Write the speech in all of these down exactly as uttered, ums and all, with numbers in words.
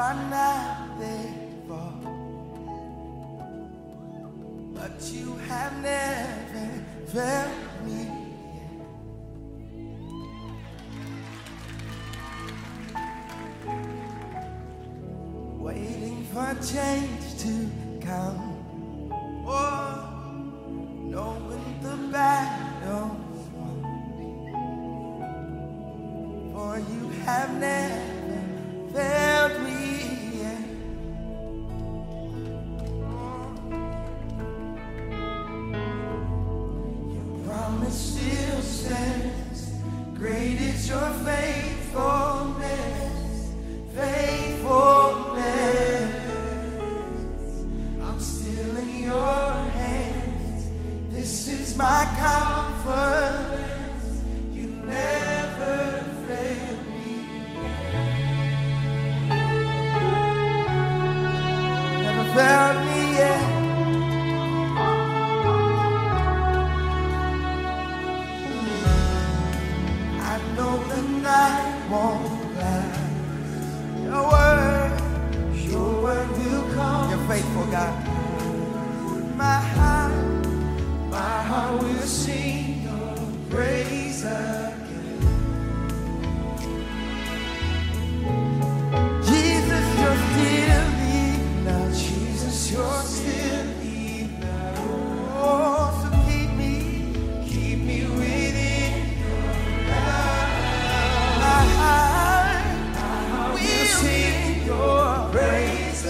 are not there for, but you have never felt me yet. Waiting for change to come, or knowing the battle's won, for you have never failed me yet. Your promise still stands. Great is your faithfulness, faithfulness. I'm still in your hands. This is my confidence. You never fail me. Never failed me yet. I know the night won't last. Your word, your word will come. You're faithful, God. My heart, my heart will sing your praise again. Jesus, you're still enough. Jesus, you're still enough. Oh, so keep me, keep me within your love. My heart, my heart will sing your praise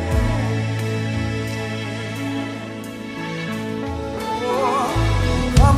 again. Oh,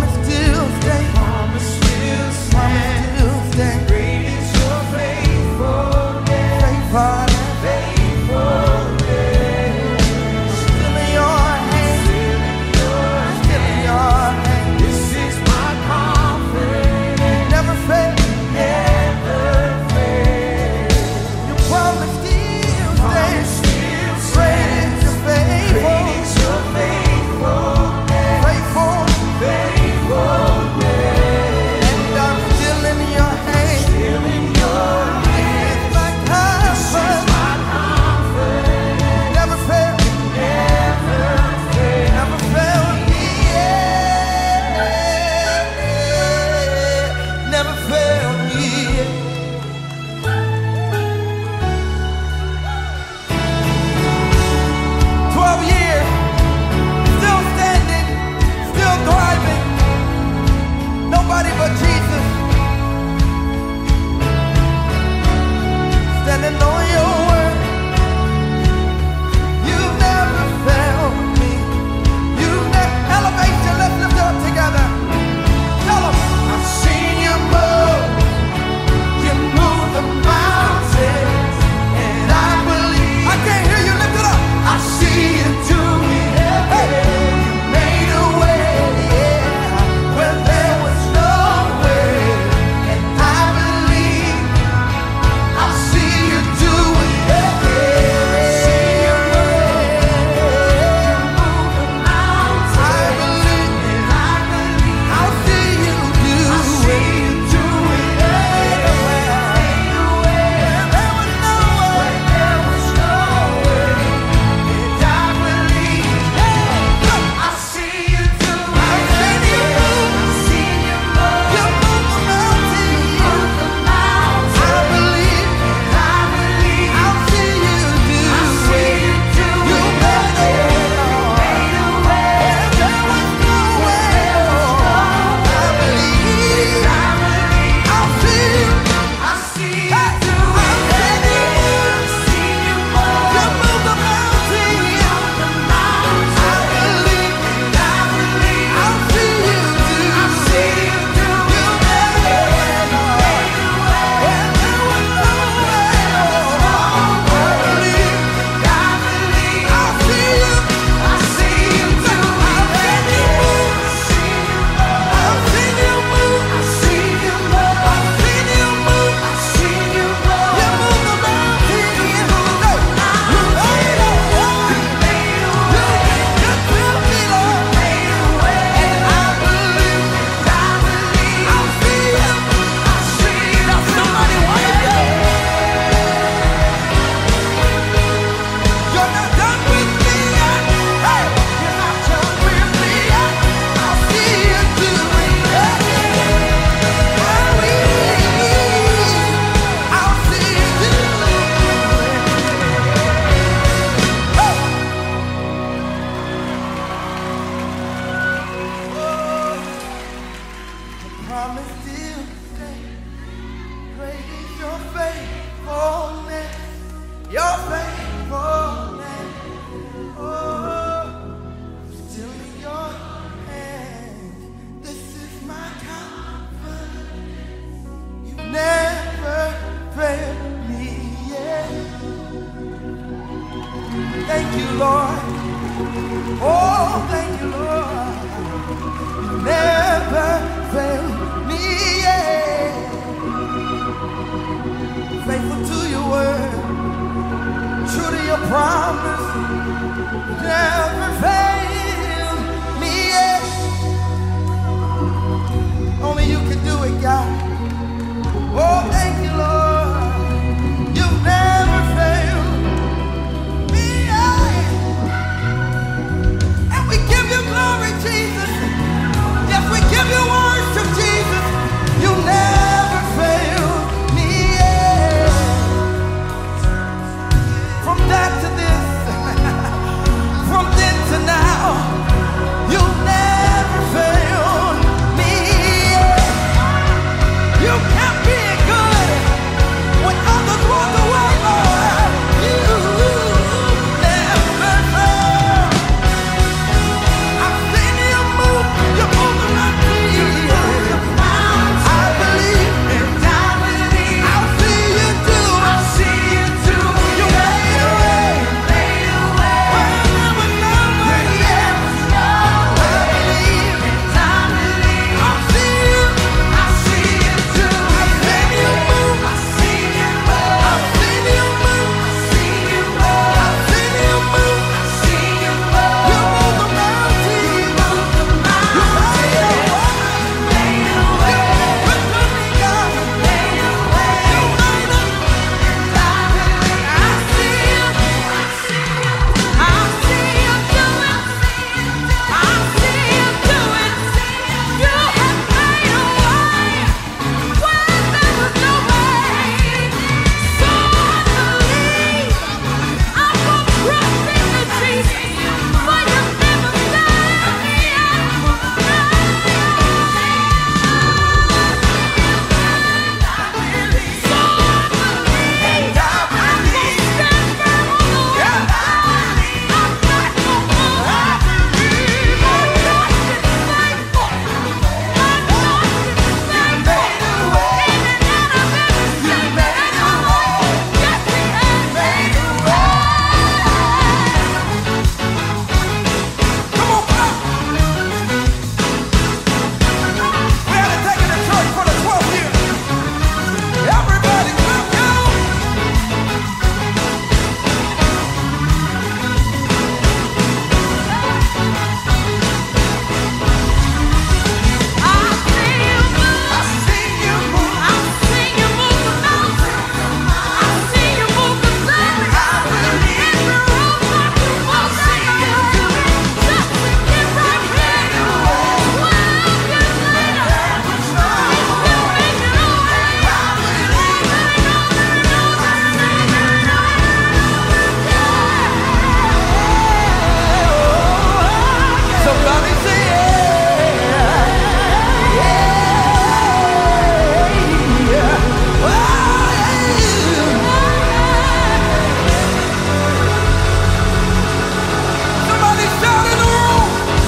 thank you, Lord. Oh, thank you, Lord. You never fail me yet. Faithful to your word, true to your promise. You never fail me yet. Only you can do it, God. Oh, thank you, Lord. You've never failed me yet. And we give you glory, Jesus. Yes, we give you worship, Jesus. You never failed me yet. From that to this, from then to now, you never failed me yet. You kept being good when others walked away, Lord. You never failed. I've seen you move, you move the mountains. I believe and I believe. I'll see you do, I'll see you do. You made a way, made a way. When there was no way, there was no way. I believe and I believe. I'll see you, I'll see you do. I've seen you move, I've seen you move. I've seen you move, I've seen you move. I've seen you move, I've seen you move. You move the mountains, you move the mountains. You made a way, made a way. You made a way, you made a way. And I believe, I see you, I see you, I see you do it. I see you do it. You have made a way when there was no way. So I believe, I will trust in you, Jesus, for you never failed me yet. So I believe, I will stand firm on the word. I'm not gonna move. I believe my God is faithful. My God is faithful. In and out of every situation. Yes, He has made a way. Come on, clap. We had to take it to church for the twelfth year. Everybody clap, yo. I've seen you move. I've seen you move. I've seen you move the mountains. I've seen you move the valley. I believe in the road that you walk. I've seen you do it. Just to get right here. Twelve years later, He's still making a way. I believe in it. Somebody say yeah, yeah, oh, yeah. Somebody shout in the room.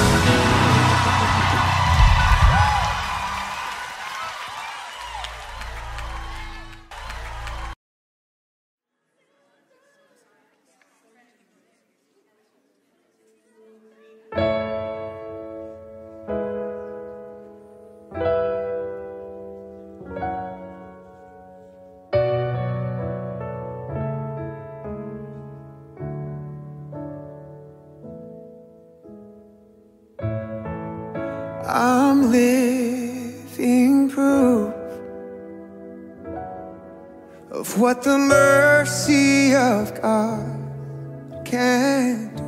I'm living proof of what the mercy of God can do.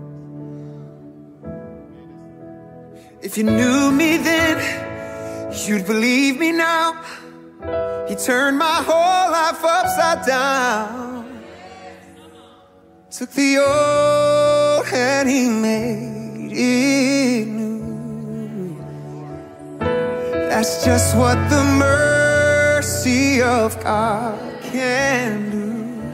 If you knew me then, you'd believe me now. He turned my whole life upside down. Took the old and He made it new. That's just what the mercy of God can do.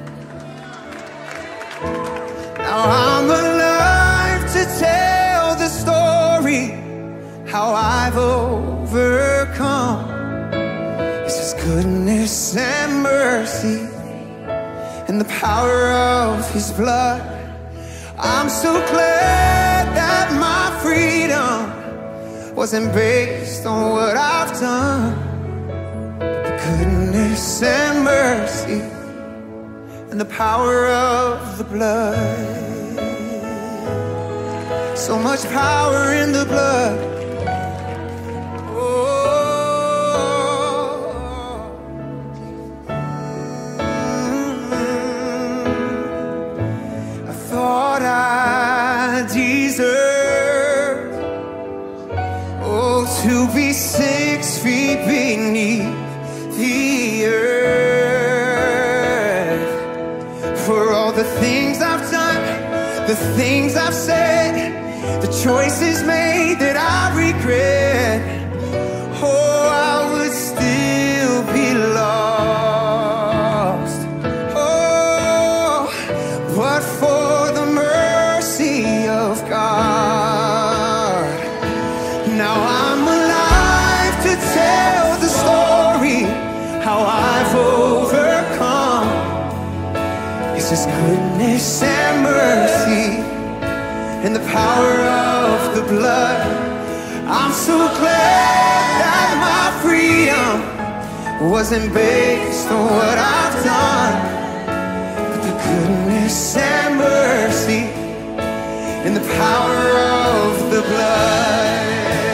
Now I'm alive to tell the story, how I've overcome. It's His goodness and mercy and the power of His blood I'm so glad that my freedom wasn't based on what I've done, but the goodness and mercy and the power of the blood. So much power in the blood. To be six feet beneath the earth, for all the things I've done, the things I've said, the choices made that I regret. Oh, I would still be lost. Oh, but for the mercy of God, now I'm alive to tell the story how I've overcome. It's His goodness and mercy and the power of the blood. I'm so glad that my freedom wasn't based on what I've done, but the goodness and mercy and the power of the blood.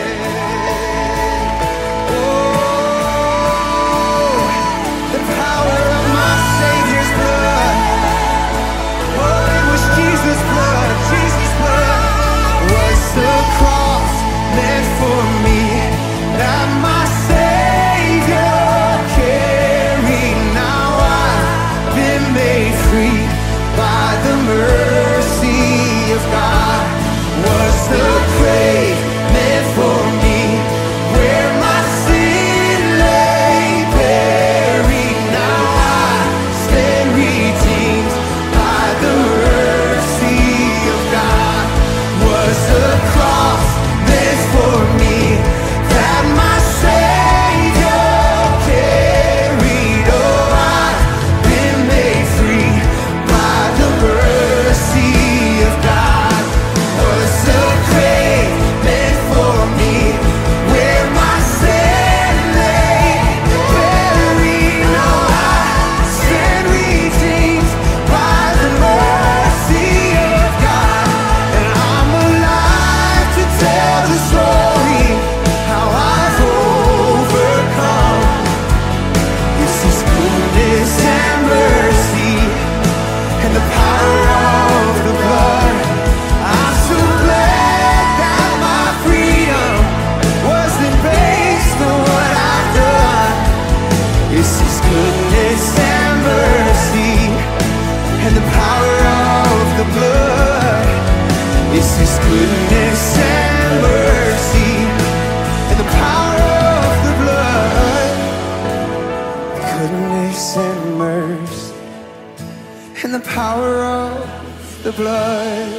For me, that my Savior carried. Now I've been made free by the mercy of God. Was the grave meant for me, where my sin lay buried? Now I stand redeemed by the mercy of God. Was the cross for me, that my Savior carried? Oh, I've been made free by the mercy of God. Was the grave meant for me, where my sin lay buried? Now I stand redeemed by the mercy of God, and I'm alive to tell the story how I've overcome. It's His goodness and mercy and the power of the blood. I'm so glad that my freedom wasn't based on what I've done. It's His goodness and mercy and the power of the blood. It's His goodness and mercy and the power of the blood. Goodness and mercy and the power of the blood.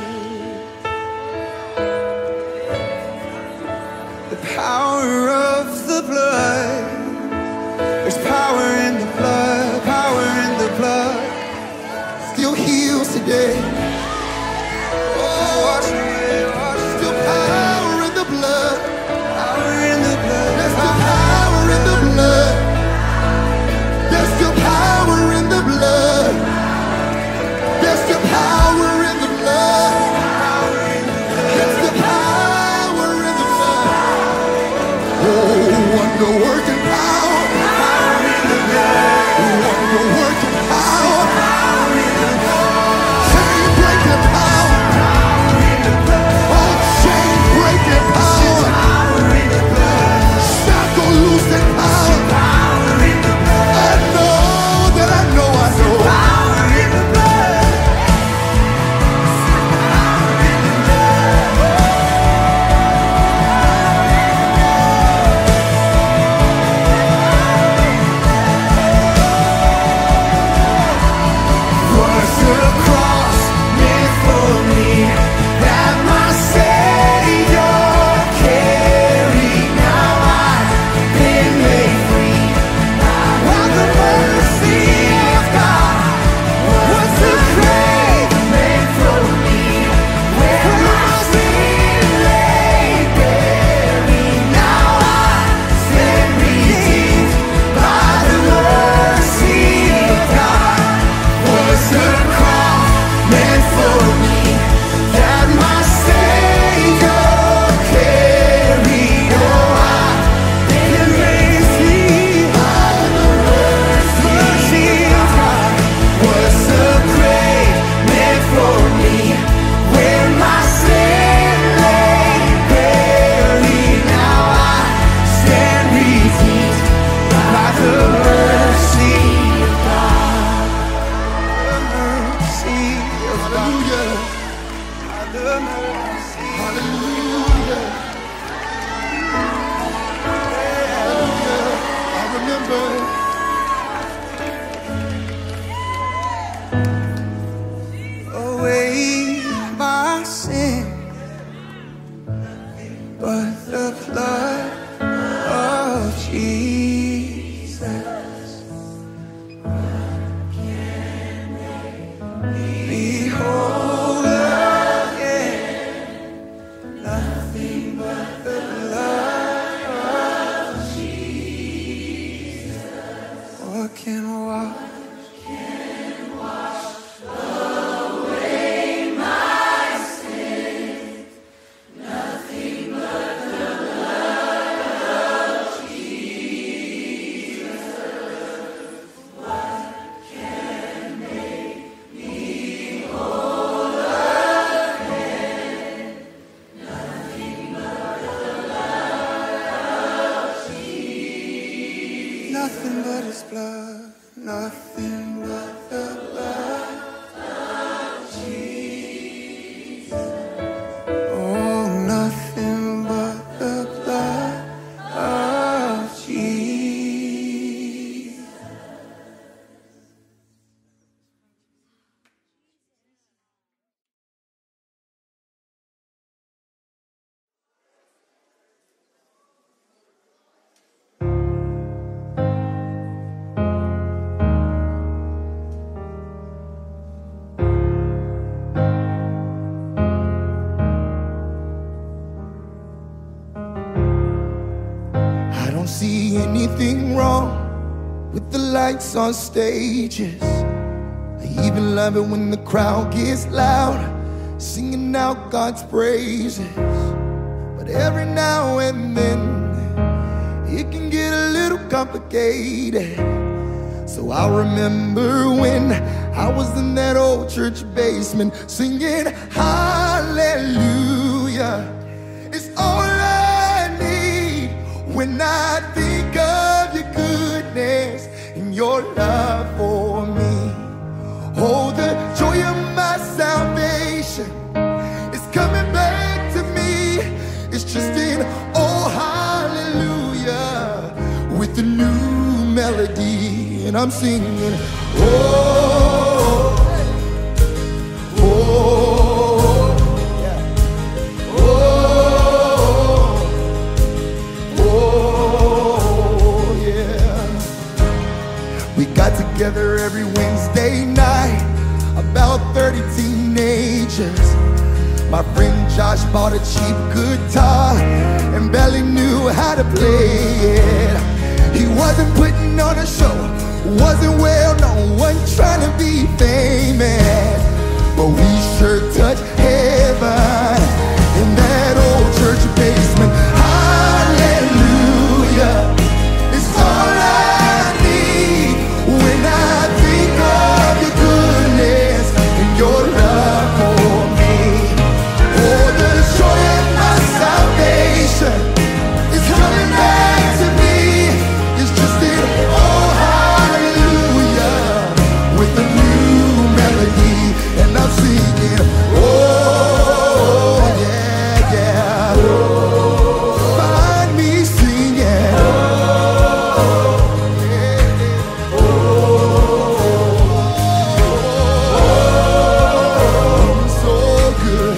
The power of the blood. There's power in the blood, power in the blood. Still heals today. Oh, wash away, wash. Still power in the blood, power in the blood. There's still power in the blood. There's still power in the blood. There's still power in the blood. There's still power in the blood. Oh, wonder working power. Power in the blood. Wonder working power. Power in the blood. Chain breaking power. Power in the blood. Oh, chain breaking power. Power in the blood. Shackle loosing power. Power in the blood. I know that I know I know. Power in the blood. Power in the blood. Hallelujah. I remember. Away my sin, but the blood of Jesus can make me whole again. Nothing but the blood of Jesus. What can wash? Nothing but his blood, nothing but the blood of Jesus. Oh, nothing but the blood of Jesus. I don't see anything wrong with the lights on stages. I even love it when the crowd gets loud, singing out God's praises. But every now and then it can get a little complicated. So I remember when I was in that old church basement singing hallelujah. It's all I need when I think of your goodness and your love for me. Oh, the joy of my salvation is coming back to me. It's just in oh hallelujah with a new melody. And I'm singing oh, oh, yeah. Oh, oh, yeah. We got together every Wednesday night, about thirty teenagers. My friend Josh bought a cheap guitar and barely knew how to play it. He wasn't putting on a show, wasn't well known, wasn't trying to be famous, but we sure touched heaven in that old church basement. Hallelujah, it's all I need when I think of your goodness and your love for me. Oh, the joy of my salvation is coming back to me. It's just in oh hallelujah with a new melody. And I'm singing oh yeah, yeah. Find me singing oh yeah, oh, so good.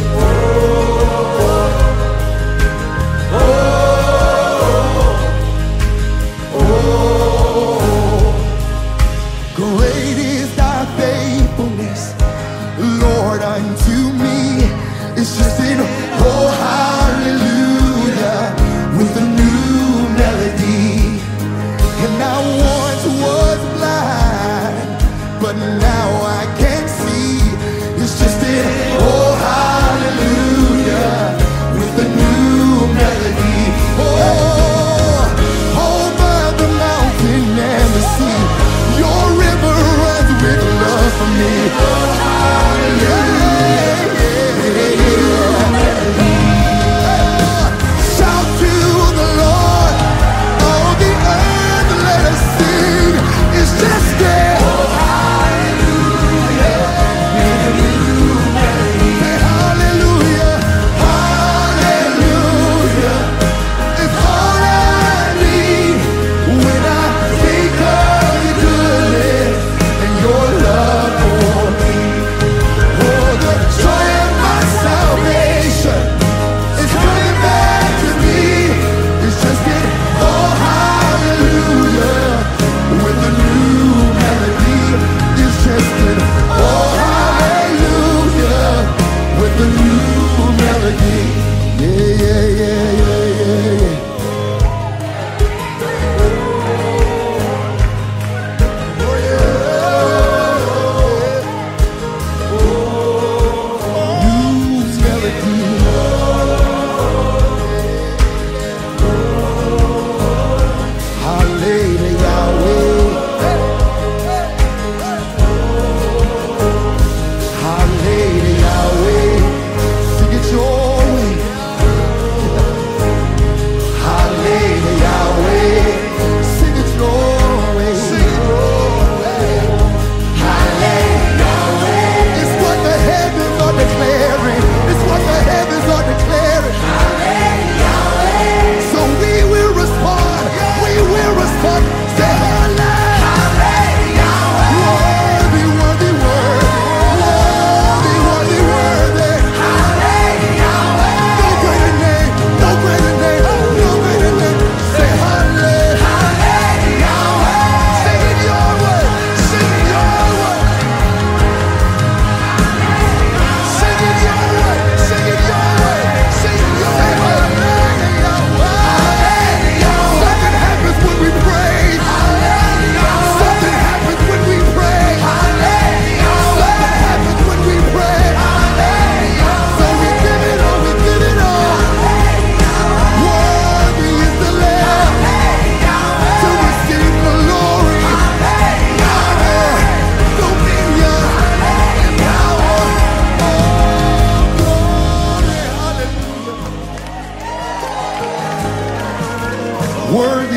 Great is thy faithfulness, Lord, unto me. It's just in oh hallelujah with a new melody. And I once was blind, but now I can see. It's just in oh hallelujah with a new melody. Oh, over the mountain and the sea, your river runs with love for me. Oh, hallelujah. Yeah, yeah, yeah.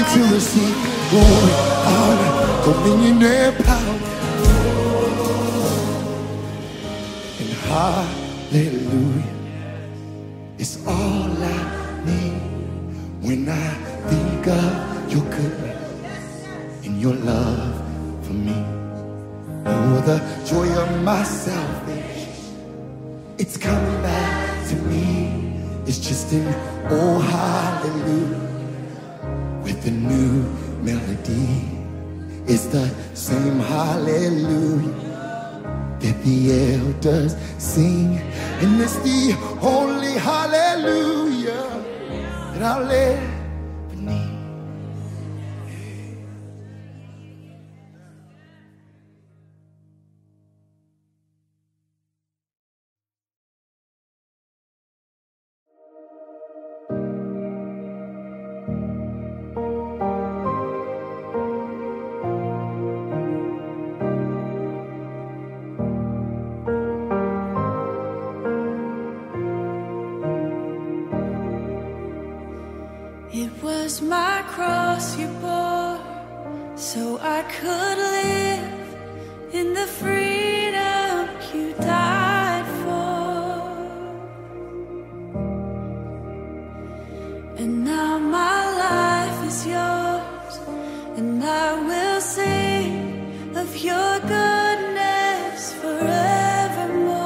to receive glory, honor, dominion, and power. And hallelujah is all I need when I think of your goodness and your love for me. Oh, the joy of my salvation, it's coming back to me. It's just an oh hallelujah with a new melody. It's the same hallelujah that the elders sing, and it's the only hallelujah that I'll ever need. It was my cross you bore, so I could live in the freedom you died for. And now my life is yours, and I will sing of your goodness forevermore.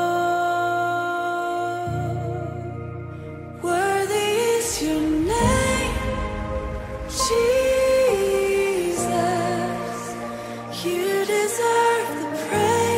Worthy is your name, Jesus, you deserve the praise.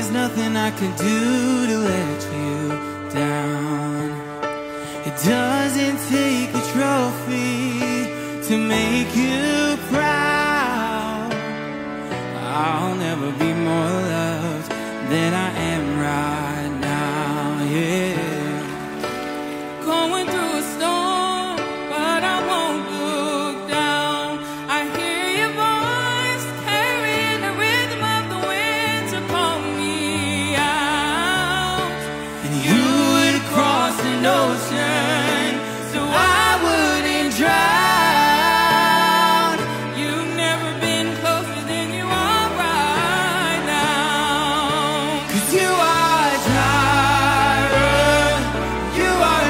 there's nothing I can do to let you down. It doesn't take a trophy to make you proud. I'll never be more loved than I am right now, yeah. Going through a storm, but I won't look down. I hear your voice carrying the rhythm of the wind to call me out. And you would cross an ocean so I wouldn't drown. You've never been closer than you are right now. 'Cause you are Jireh, you are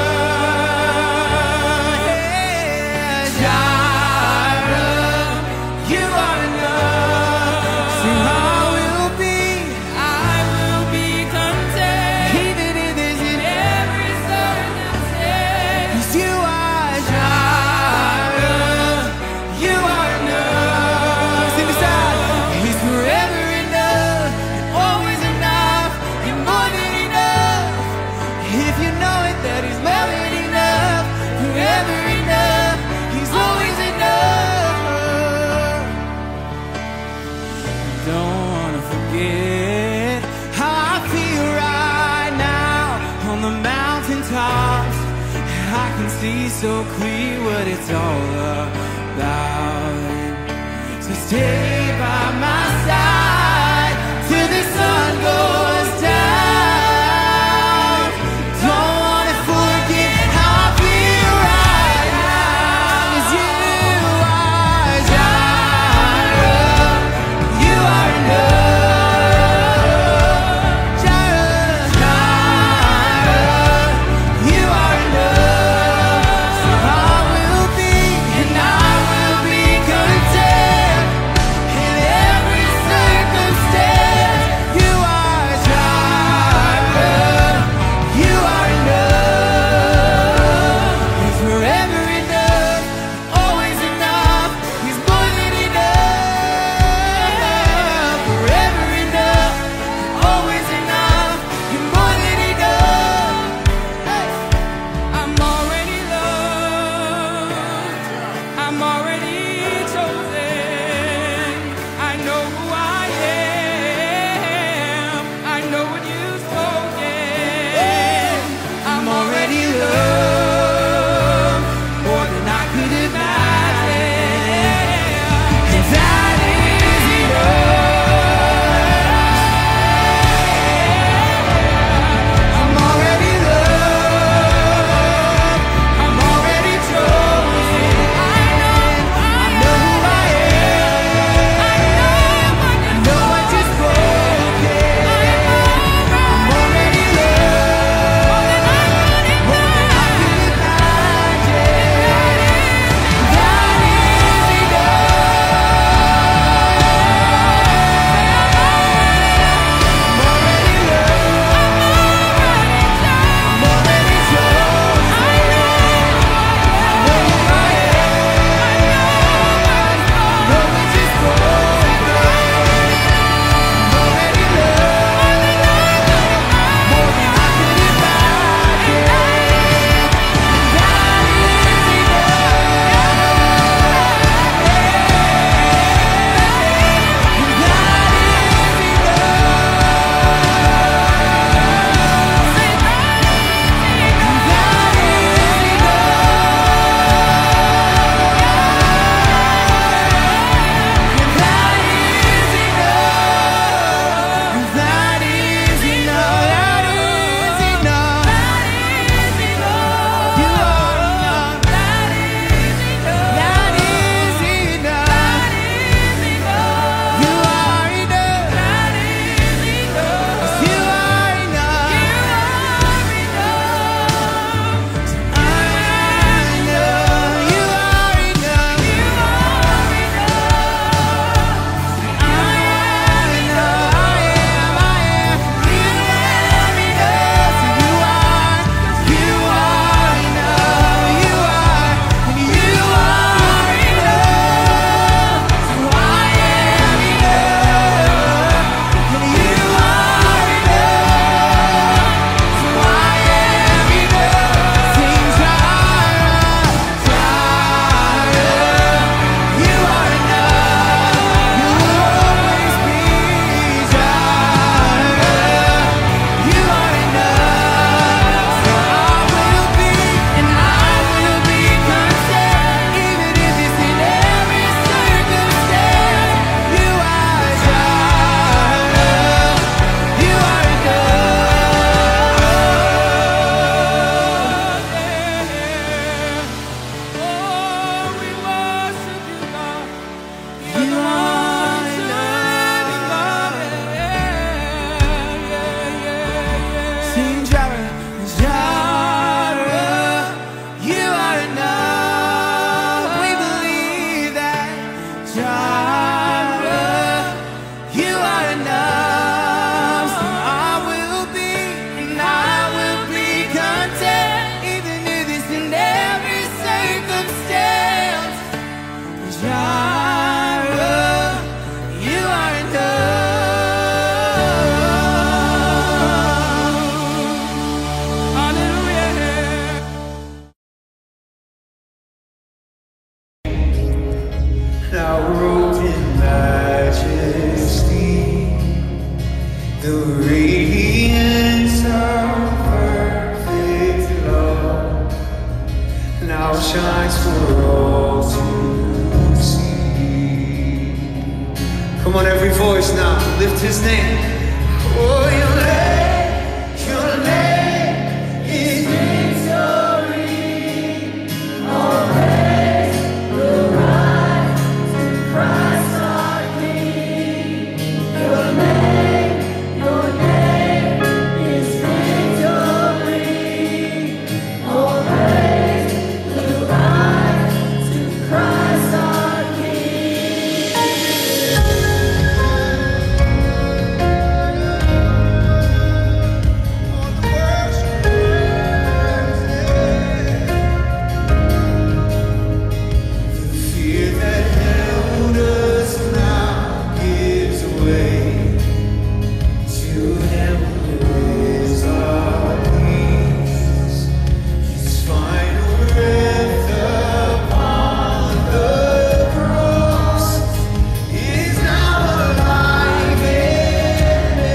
enough. Yeah, Jireh, you are enough. So I will be, I will be content, even in this, in every circumstance. 'Cause you are Jireh, you are enough. Sing this out. He's forever enough, and always enough, and more than enough. If you know it, that He's more than enough, forever enough, He's always enough. Don't wanna forget how I feel right now on the mountaintops. I can see so clear what it's all about. So stay by my side till the sun goes down. Don't wanna forget how I feel right now. 'Cause you are Jireh, you are enough. Jireh, Jireh, you are enough. So I will be, and I will be content, the radiance of perfect love now shines for all to see. Come on, every voice now, lift his name. Oh, your name, your name is victory. All praise will rise to Christ our King. Your name, your name is victory. All praise will rise to Christ our King. The fear that held us now gives way to Him who is our peace. His final breath upon the cross is now alive in me.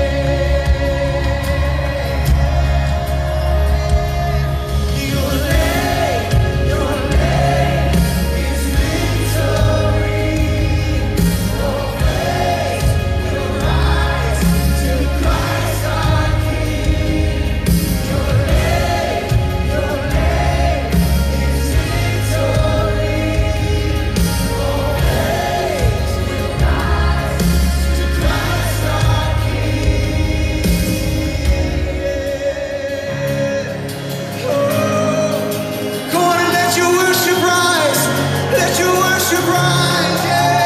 Your name, your name is victory. All praise will rise to Christ our King. Your name, your name is victory. All praise will rise to Christ our King. Oh, go on and let your worship rise. Let your worship rise.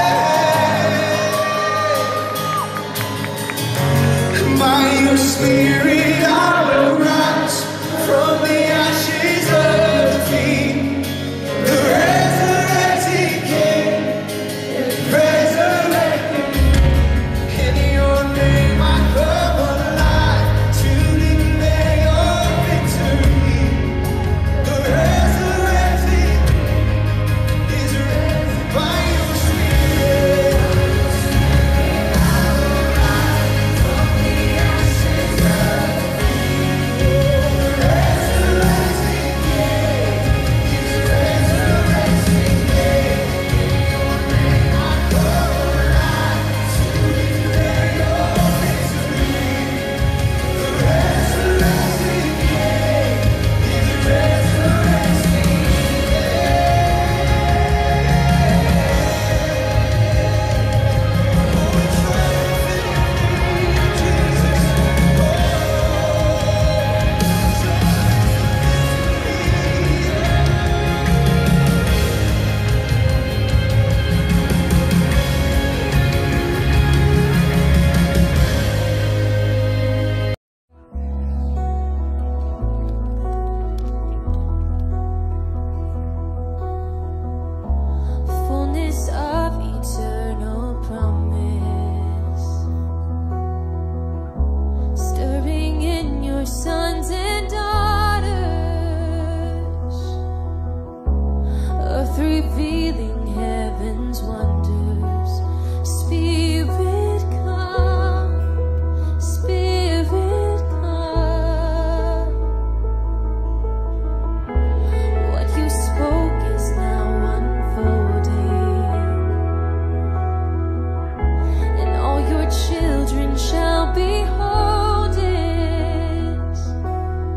Yeah. By your Spirit, I will rise from the ashes of defeat. The resurrected King is resurrecting. In your name I come alive to declare your victory. The resurrected is risen by your Spirit. I will rise from the ashes of defeat. The resurrected King is resurrecting. In your name I come alive to declare your victory. The resurrected King is resurrecting. Fullness of eternal promise, stirring in your sons and daughters, earth revealing heaven's wonders. Spirit come, Spirit come. What you spoke is now unfolding, and all your children shall behold it.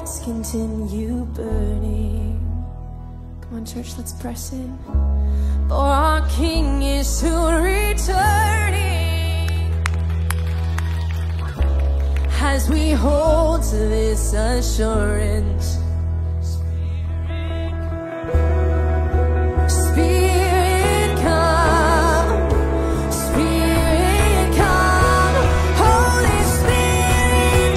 hearts continue burning. Come on, church, let's press in. For our King is soon returning. As we hold to this assurance, Spirit come, Spirit come, Holy Spirit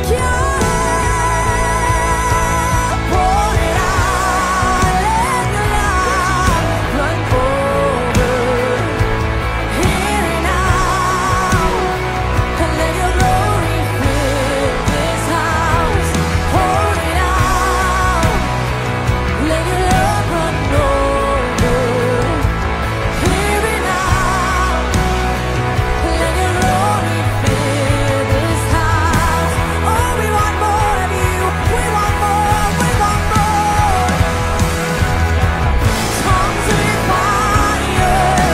come, pour it out, let the light run over, here and now, and let your glory fill this house, pour it out, let your love run over, here and now, let your glory fill this house. Oh, we want more of you, we want more, we want more. Tongues of fire,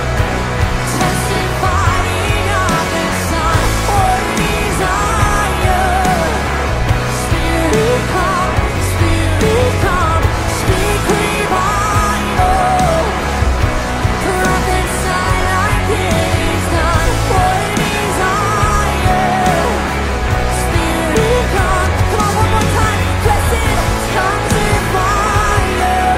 testifying of the Son, what desire. Spirit come, Spirit come, speak revival. Prophesy like it is done, what desire. Spirit come, come on one more time, press it. Tongues of fire,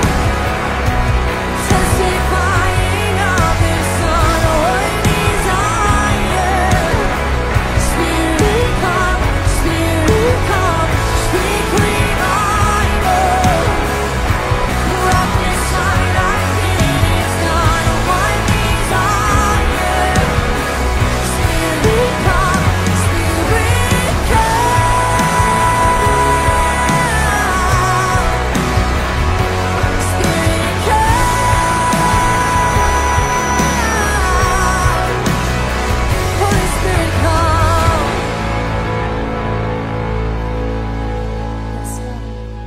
testifying of the Son, what desire. Spirit come, Spirit come, speak revival. Prophesy like it is done, what desire. Spirit come, Spirit come, Spirit come, Holy Spirit come. Yes, Lord.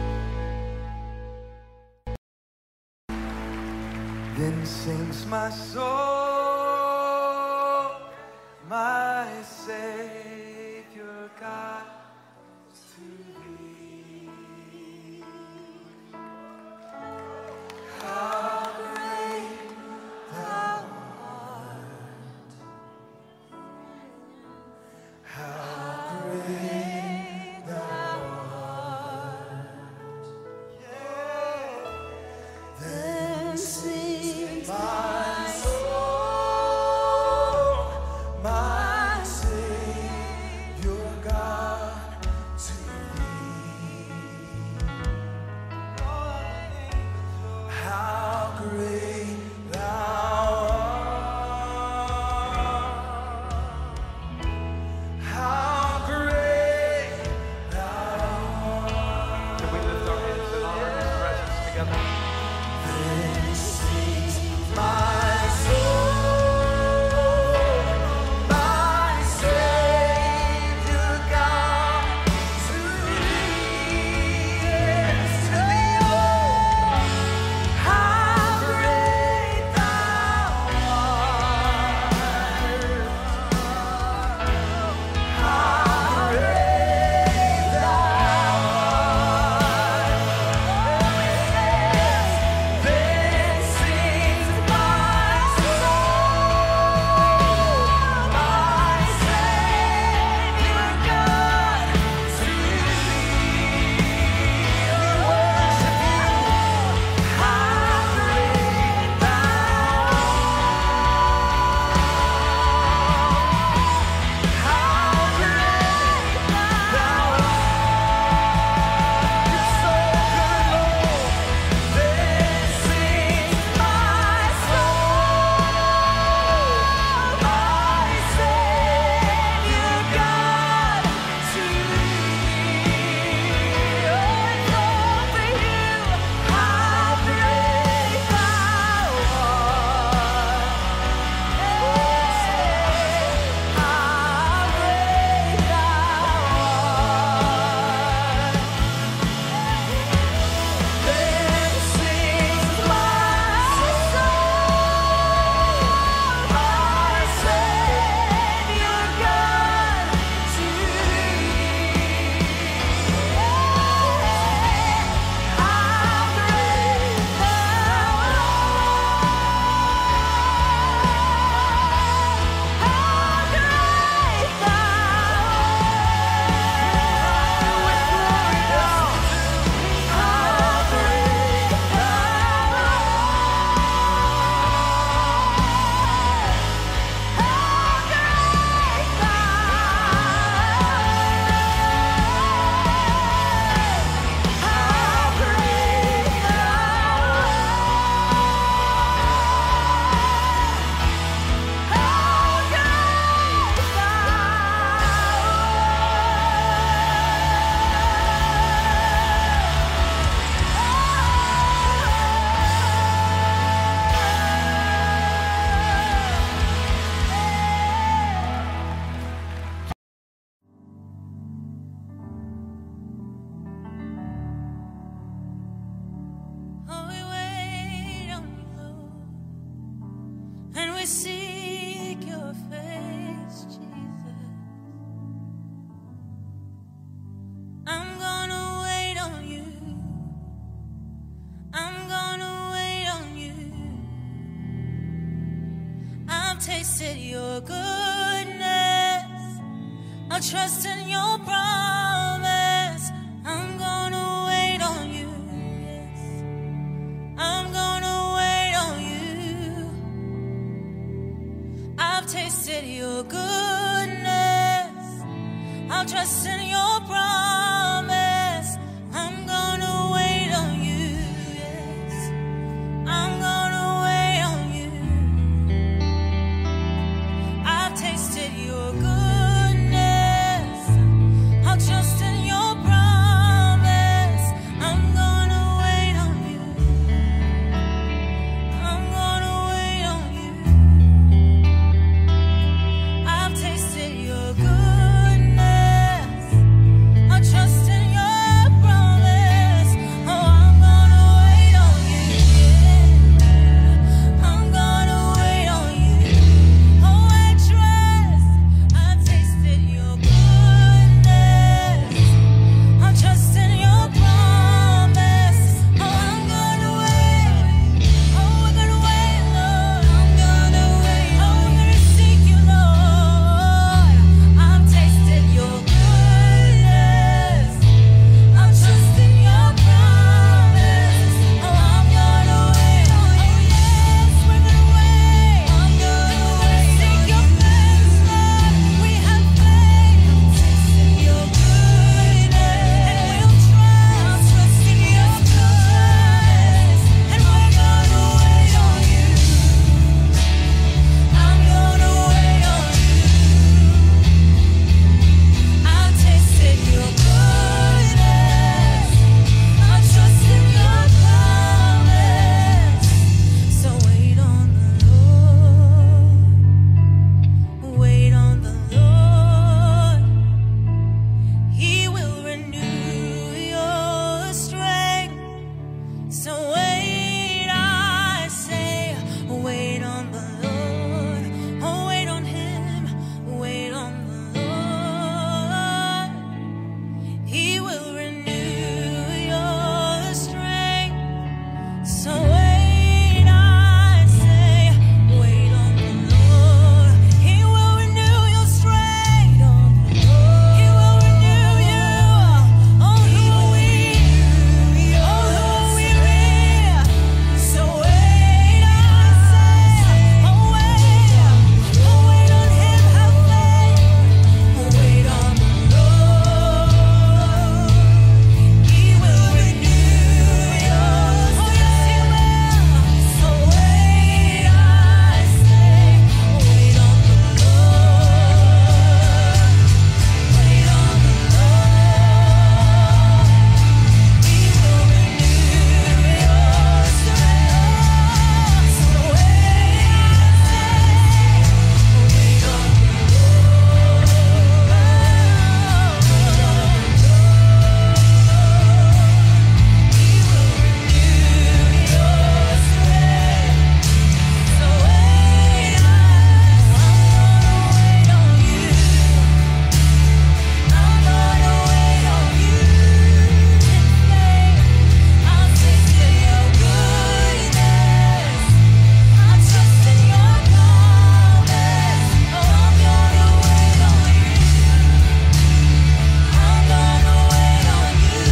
Then sings my soul, my Savior God, to thee. How great thou art! How great thou art! Yeah. Then sings my soul. goodness. I'll trust in your promise. I'm gonna wait on you. Yes. I'm gonna wait on you. I've tasted your goodness. I'll trust in your promise. I'm gonna wait on you. Yes. I'm gonna wait on you. I've tasted your goodness. I'll trust in your promise. I'm gonna wait on you. I'm gonna wait on you. I've tasted your goodness. I'll trust in your promise. Oh, I'm gonna wait on you. Yeah. I'm gonna wait on you. Oh, I trust. I've tasted your goodness. I'll trust in your promise. Oh, I'm gonna wait. Oh, we're gonna wait, Lord. I'm gonna wait. Oh, we're gonna seek you, Lord. I've tasted your goodness. I'm trusting your promise. Oh, I'm gonna wait. Oh, yes, we're gonna wait. I'm gonna wait. Seek your face, Lord. We have faith. I'm tasting your goodness, and we'll trust. Trust in your goodness, and we're gonna wait on you. I'm gonna wait on you. I've tasted your goodness. I trust in your promise. So wait on the Lord. Wait on the Lord. He will renew your strength. So wait, I say, wait on the Lord. Oh, wait on him. Wait on the Lord. He will renew your strength. So wait, I say, wait on the Lord. He will renew your strength. He will renew you. Oh, who are we? Oh, who are we? So wait, I say, oh wait, oh wait on him, have faith. Oh, wait on the Lord. He will renew yours. Oh, yes, he will. So wait, I say, wait on the Lord. Wait on the Lord. He will renew your strength. So wait, I say, wait on the Lord. Wait on the Lord. He will renew your strength. So wait, I'm gonna wait on you. I'm gonna wait on you in faith. I'll tasted your goodness. I trust in your promise. Oh, I'm gonna wait on you. I'm gonna wait on you.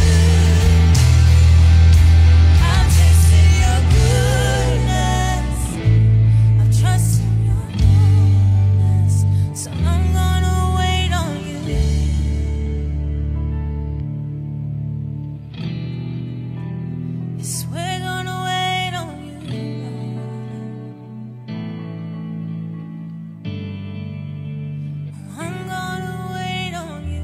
I've tasted your goodness. I've trusted in your promise. So I'm gonna wait on you. Yes, we're gonna wait on you. I'm gonna wait on you.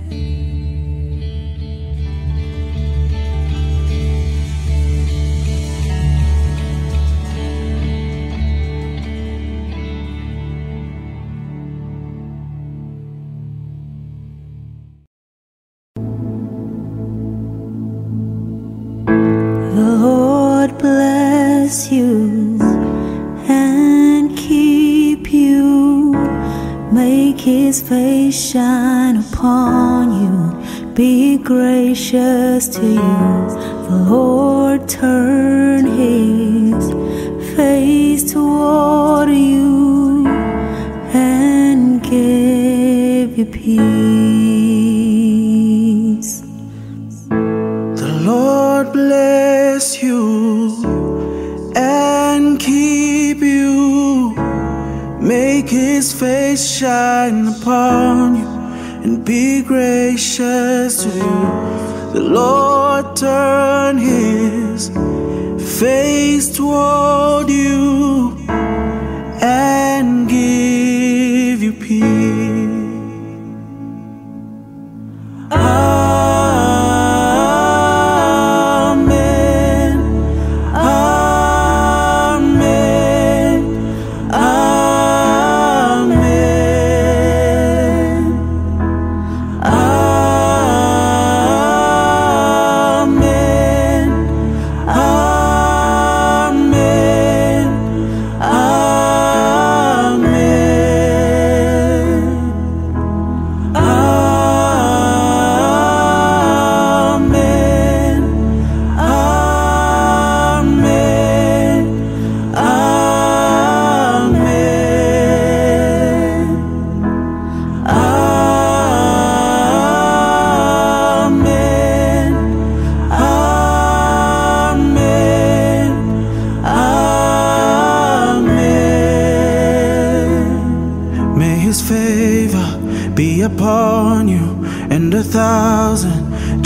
The Lord bless you and keep you. Make his face shine upon you. Be gracious to you. The Lord turn his face toward you and peace. The Lord bless you and keep you. Make his face shine upon you and be gracious to you. The Lord turn his face toward you and give you peace. Amen. Amen. Amen. Amen. Amen. Upon you and a thousand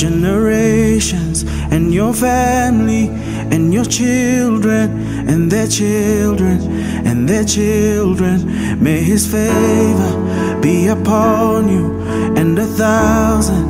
generations, and your family and your children and their children and their children. May his favor be upon you and a thousand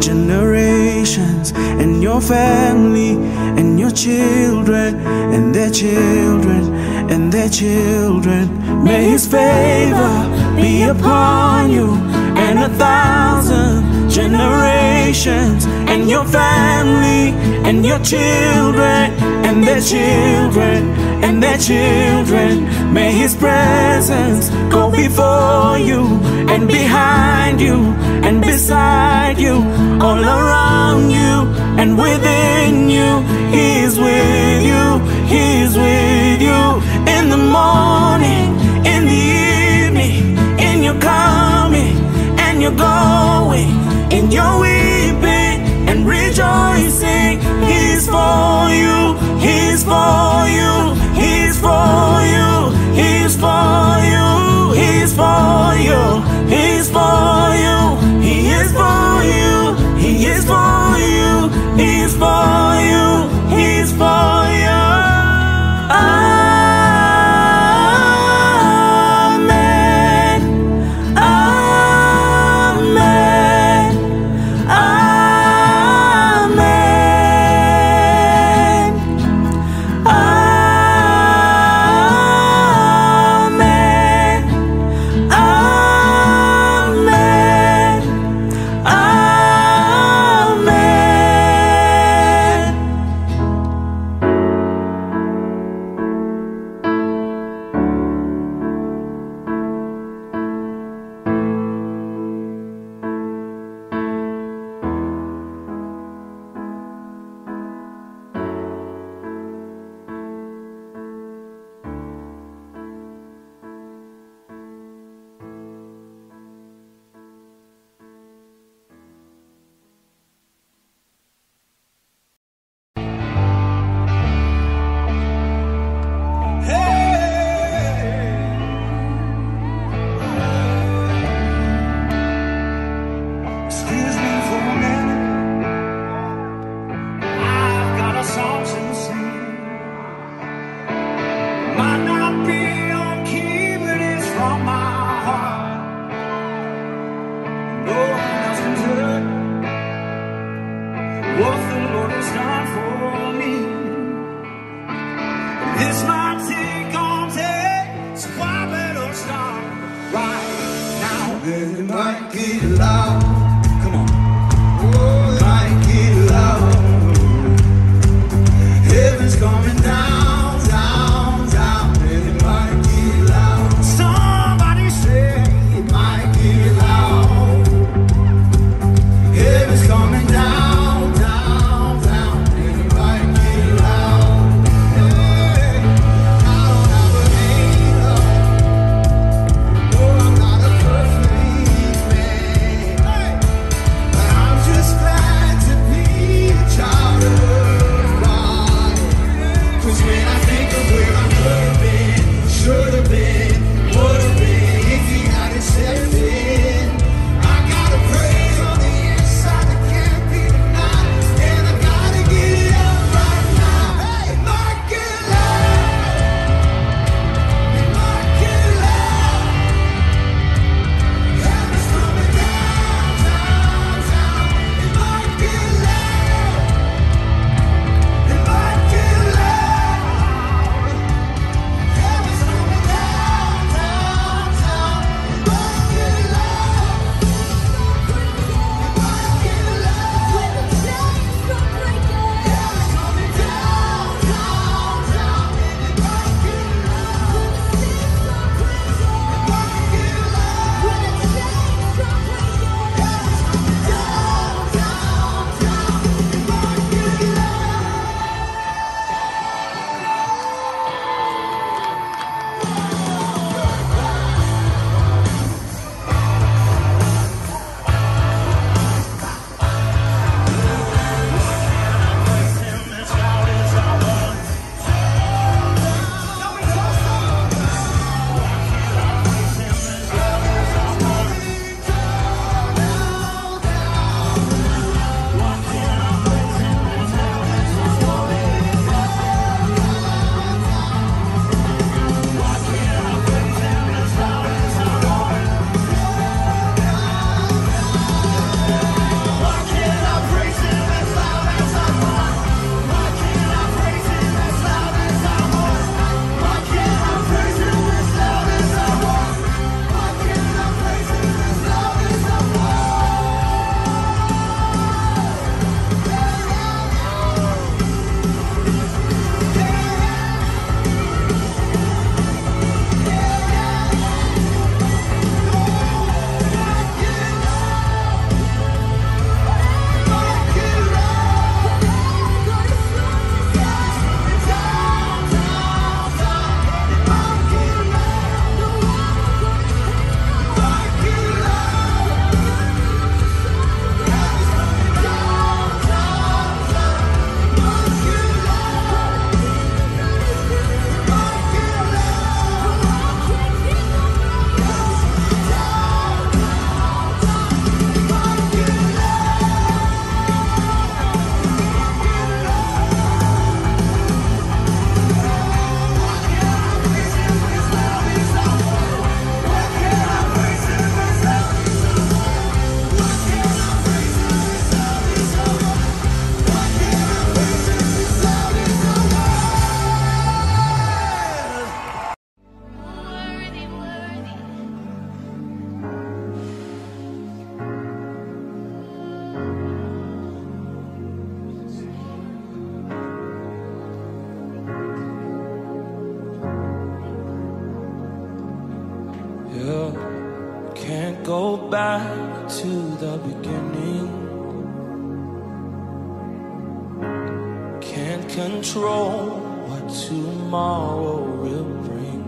generations, and your family and your children and their children and their children. May his favor be upon you and a thousand generations, and your family and your children and their children and their children. May his presence go before you and behind you and beside you, all around you and within you. He is with you, he is with you, in the morning, in the evening, in your coming and your going, in your weeping and rejoicing. He's for you, he's for you, he's for you, he's for you, he's for you, he's for you, he is for you, he is for you, he's for you, he's for you. Man. Can't go back to the beginning. Can't control what tomorrow will bring.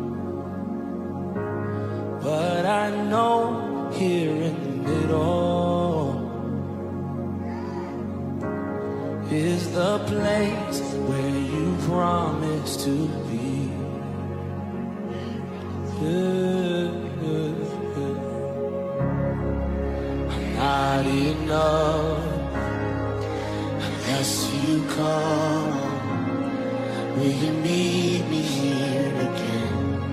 But I know here in the middle is the place where you promised to be. Yeah, yeah, yeah. I'm not enough unless you come. Will you meet me here again?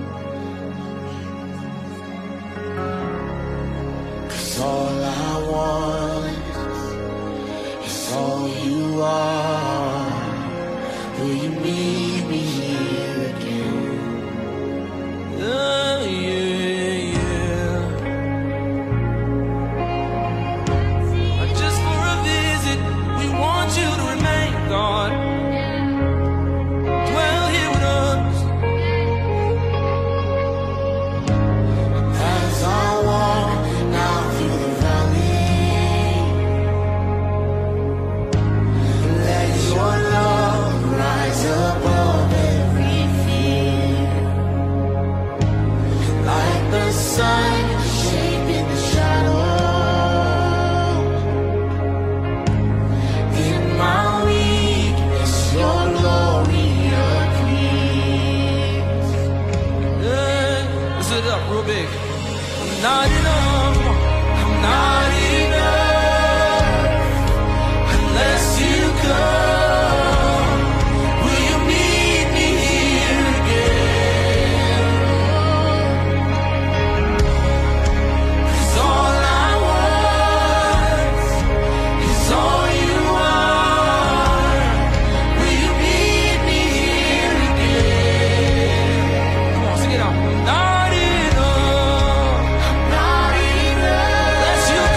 'Cause all I want is all you are. Will you meet me here again? Oh, yeah, yeah. Just for a visit, we want you to remain, God. Dwell here with us. As I walk now through the valley, let your love rise above every fear. Like the sun shaping the shadow, in my weakness your glory appears. Yeah, let's it up real big. I'm not enough, I'm not enough unless you come. Will you meet me here again? 'Cause all I want is all you are. Will you meet me here again? Come on, sing it out. I'm not enough, I'm not enough unless you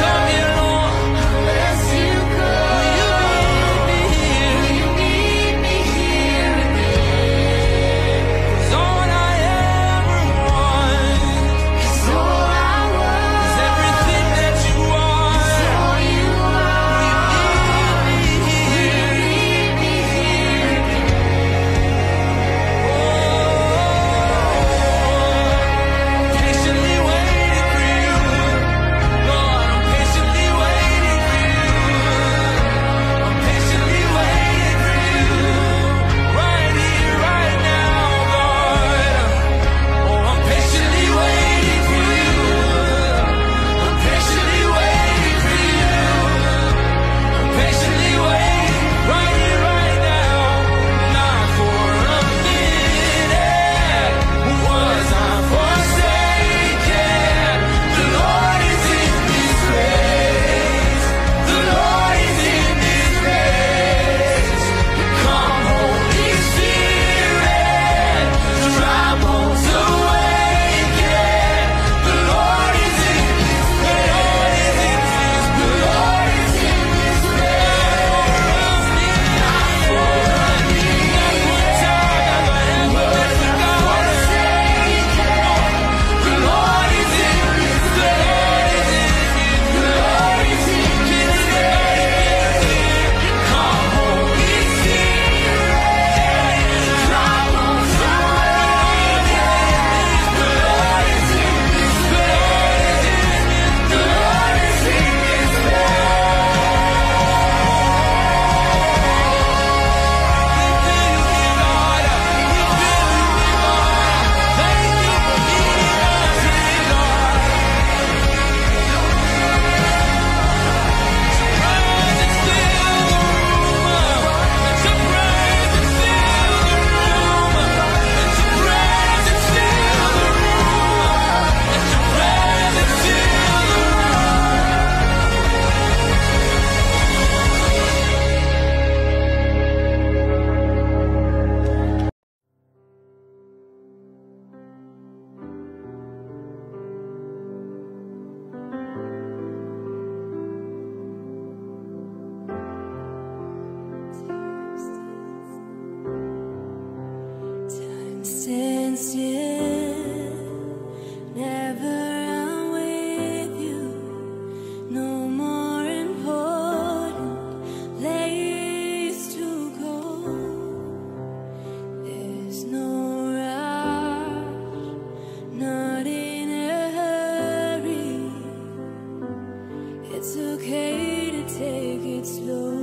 It's okay to take it slow.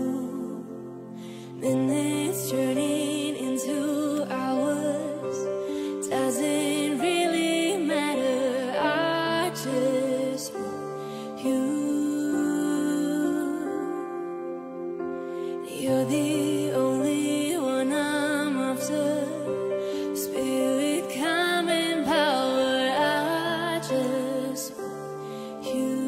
Minutes turning into hours doesn't really matter. I just want you. You're the only one I'm after. Spirit, come in power. I just want you.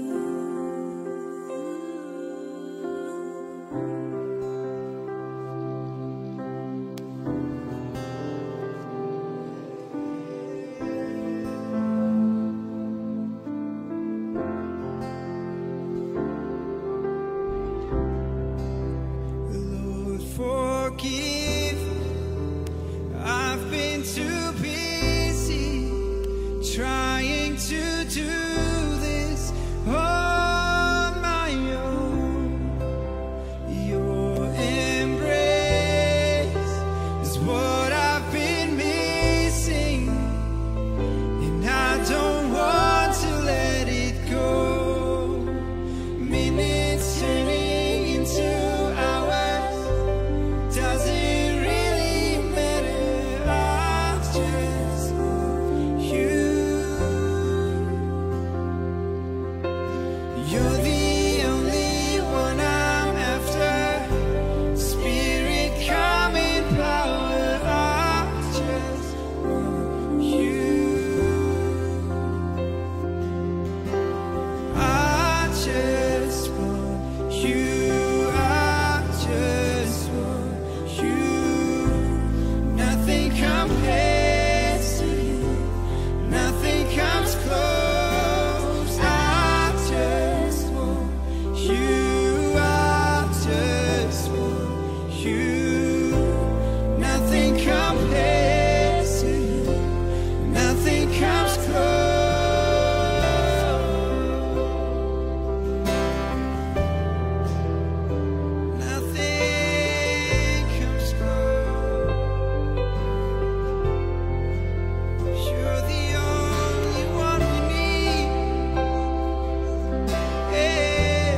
Lord, forgive. I've been too busy trying to do this on my own. Your embrace is what I've been missing, and I don't want to let it go. Minutes turning into hours doesn't really matter. I just want you. You're the only one I'm after. Spirit, come in power. I just want you. I just want you. I just want you. Nothing compares to you. Nothing comes close. I just want you. I just want you. Nothing compares to you. Nothing comes close. Nothing comes close. You're the only one we need. Yeah.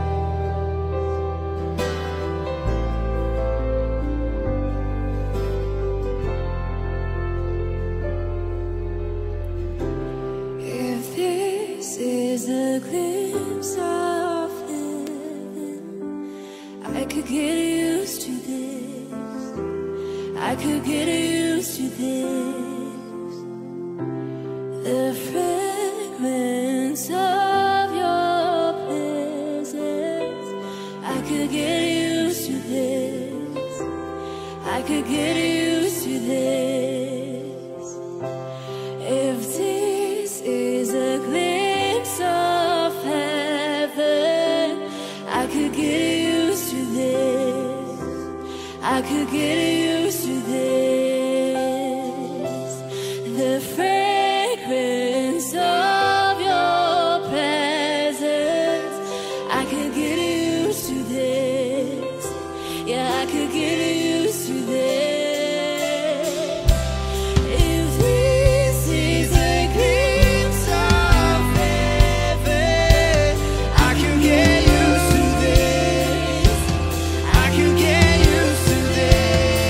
If this is a glimpse of heaven, I could get used to this. I could get used to this. The fragrance of your presence, I could get used to this. I could get used to this. If this is a glimpse of heaven, I could get used to this. I could get used to this. The fragrance of your presence, I could get used to this. Yeah, I could get used to this. If this is a glimpse of heaven, I can get used to this. I can get used to this.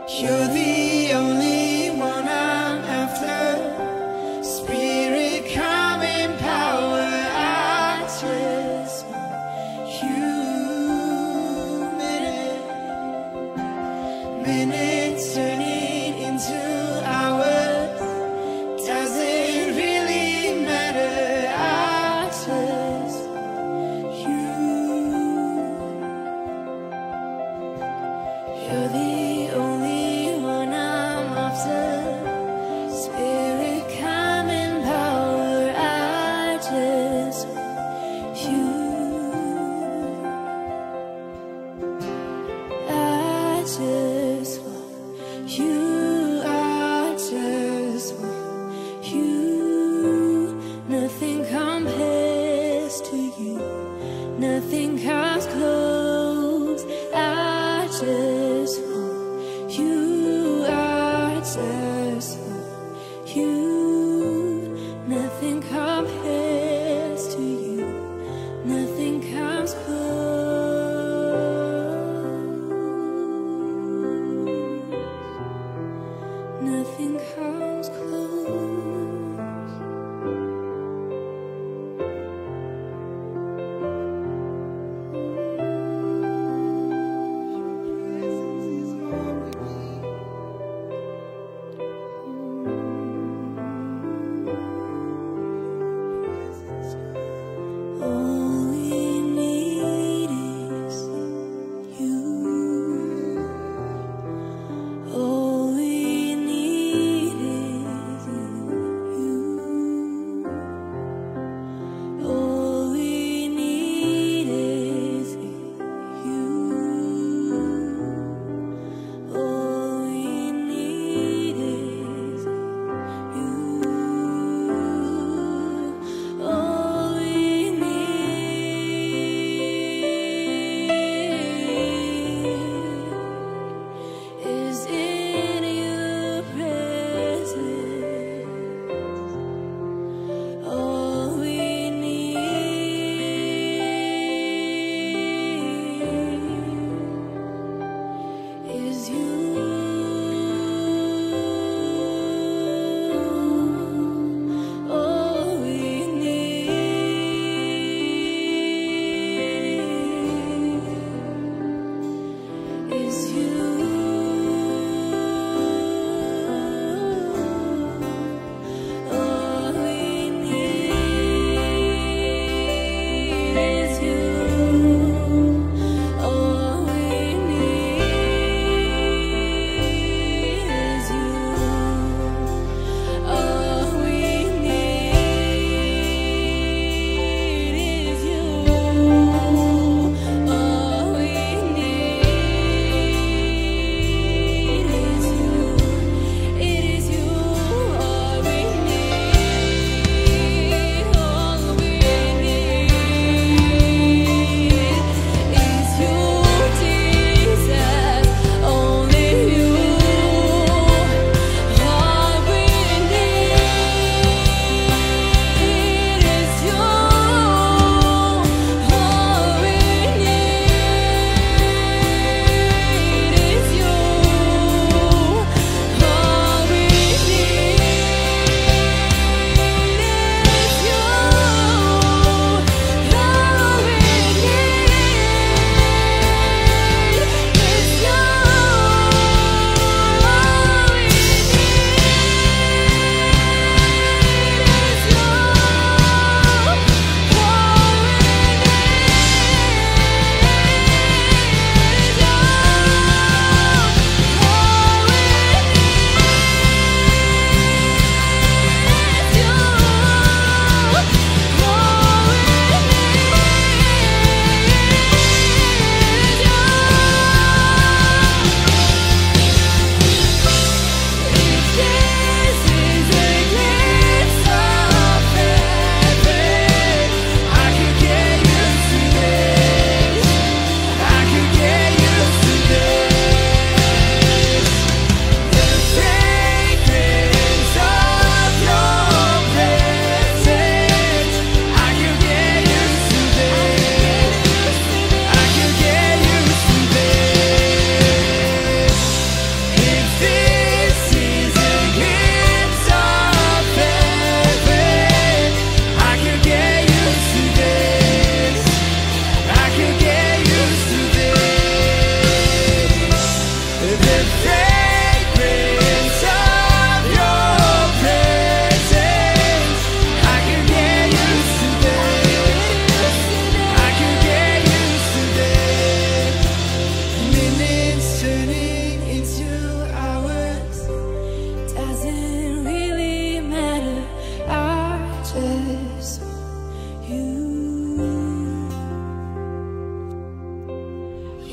You're the only one I'm after. Spirit, come in power. I just want you. Minute, minutes turning into hours. Doesn't really matter. I just want you. You're the only one I'm after. Spirit, come in power. I just want you. I just want you. I just want you. Nothing compares to you. Nothing comes close. I just want you. I just want you. Nothing compares to you. Nothing comes close.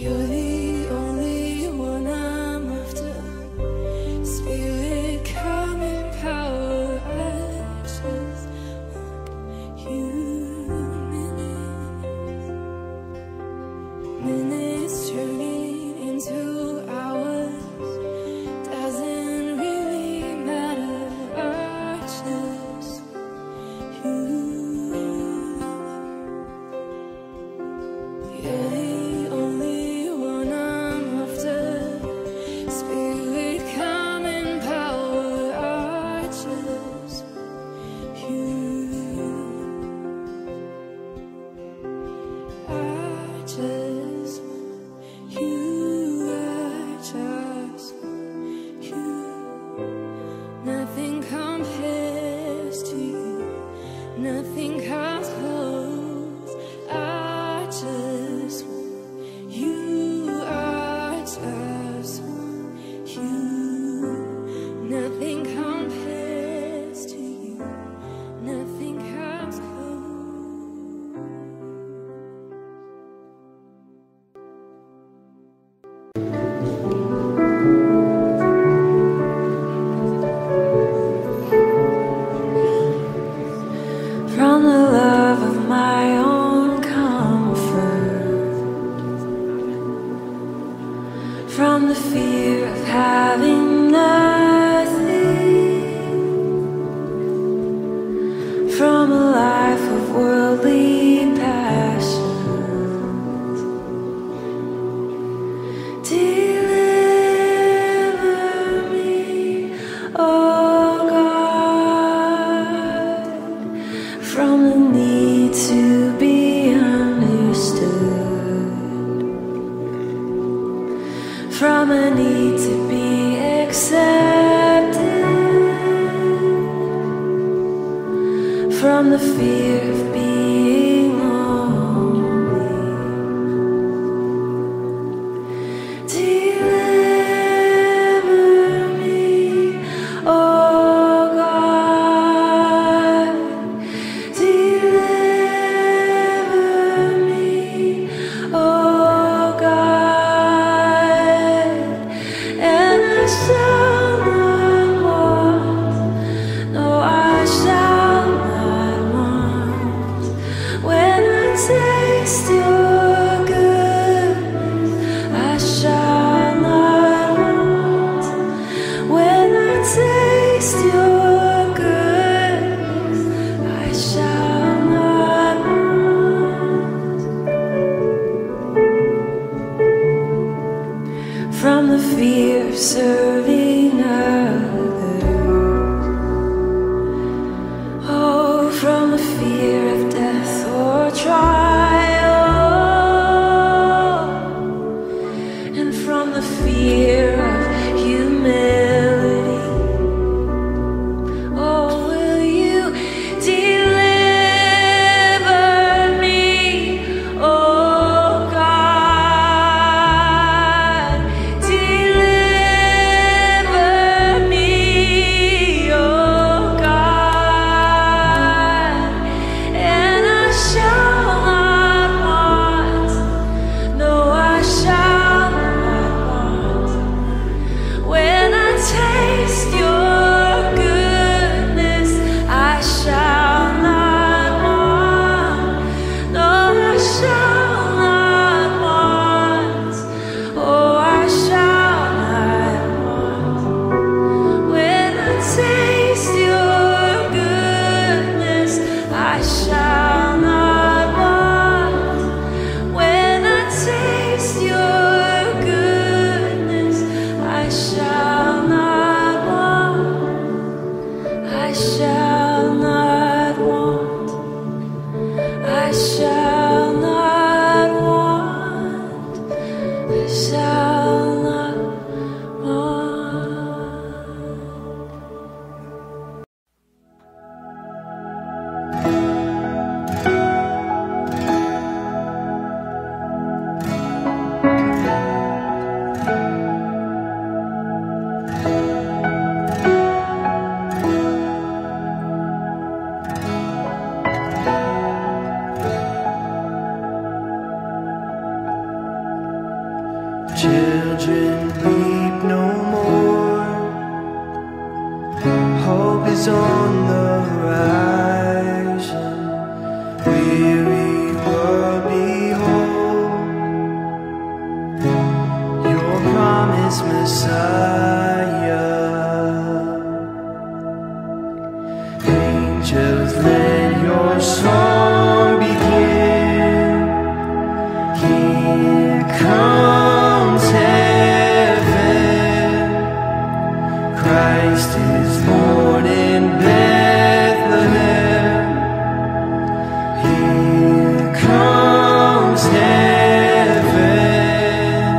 You're the only one I'm after. Spirit, come in power. I just want you. Minutes, minutes turning into hours. Doesn't really matter. I just want you. You're the only one I'm after. Spirit, come in power. I just want you. I just want you. I just want you. Nothing compares to you. Nothing comes close. I just want you. I just want you. Nothing compares to you. Nothing comes close. From the love of my own comfort, from the fear of having nothing, from a life of worldly passions, deliver me, oh God, from the need to be understood, from a need to be accepted, from the fear of being lonely. Deliver me, oh God, deliver me, oh God, and I shall not want, no, I shall not want, when I taste your goodness, I shall not want, when I taste your goodness, I shall not want, from the fear of serving others, oh, from the fear of death or trial, and from the fear of humility. Oh, will you deliver me, oh God, deliver Children weep no more. Hope is on the horizon. Weary world, behold your promised Messiah. Angels, let your song begin. Here comes heaven. Christ is born in Bethlehem. Here comes heaven.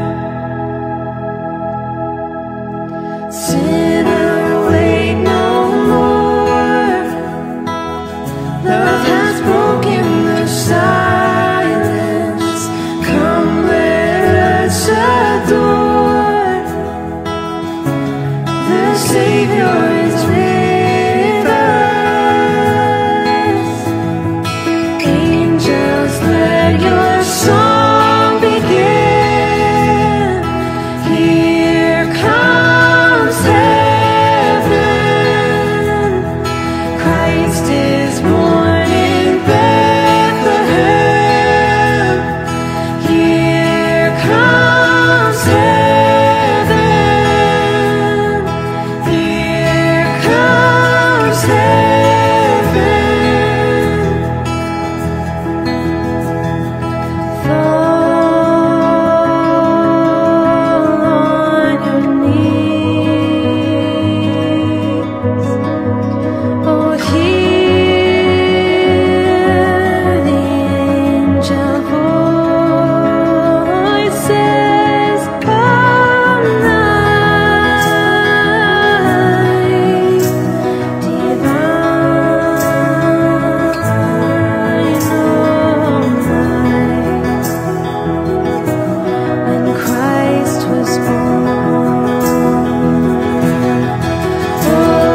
Sinner, wait no more. Love has broken the silence. Come, let us adore. The Savior is with us. Angels, let your song begin. Here comes heaven. Christ is born in Bethlehem. Here comes heaven. Here comes heaven. Fall on your knees. Oh, hear the angel voices. Come, night divine, oh night, when Christ was born. Oh,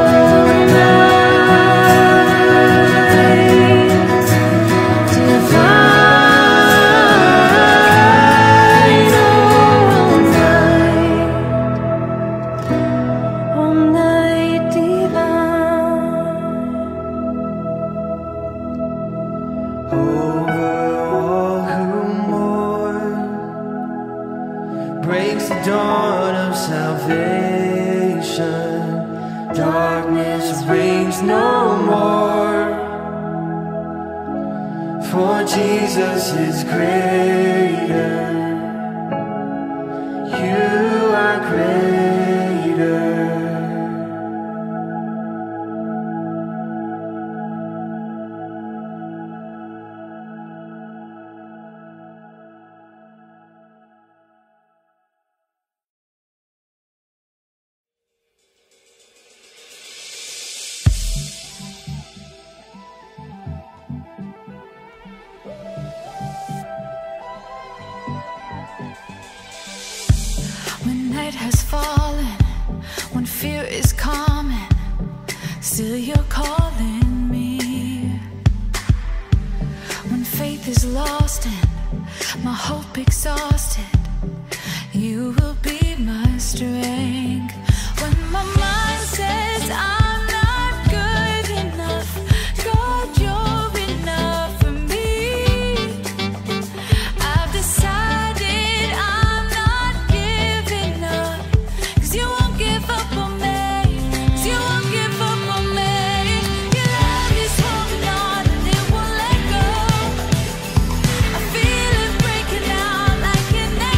night divine, oh night, oh night divine. Over all who mourn breaks the dawn of salvation. Darkness reigns no more, for Jesus is greater. You are greater. When night has fallen, when fear is common, still you're calling me. When faith is lost and my hope exhausted, you will be my strength. When my mind says I'm not good enough, God, you're enough for me. I've decided I'm not giving up, 'cause you won't give up on me, 'cause you won't give up on me. Your love is holding on and it won't let go. I feel it breaking out like an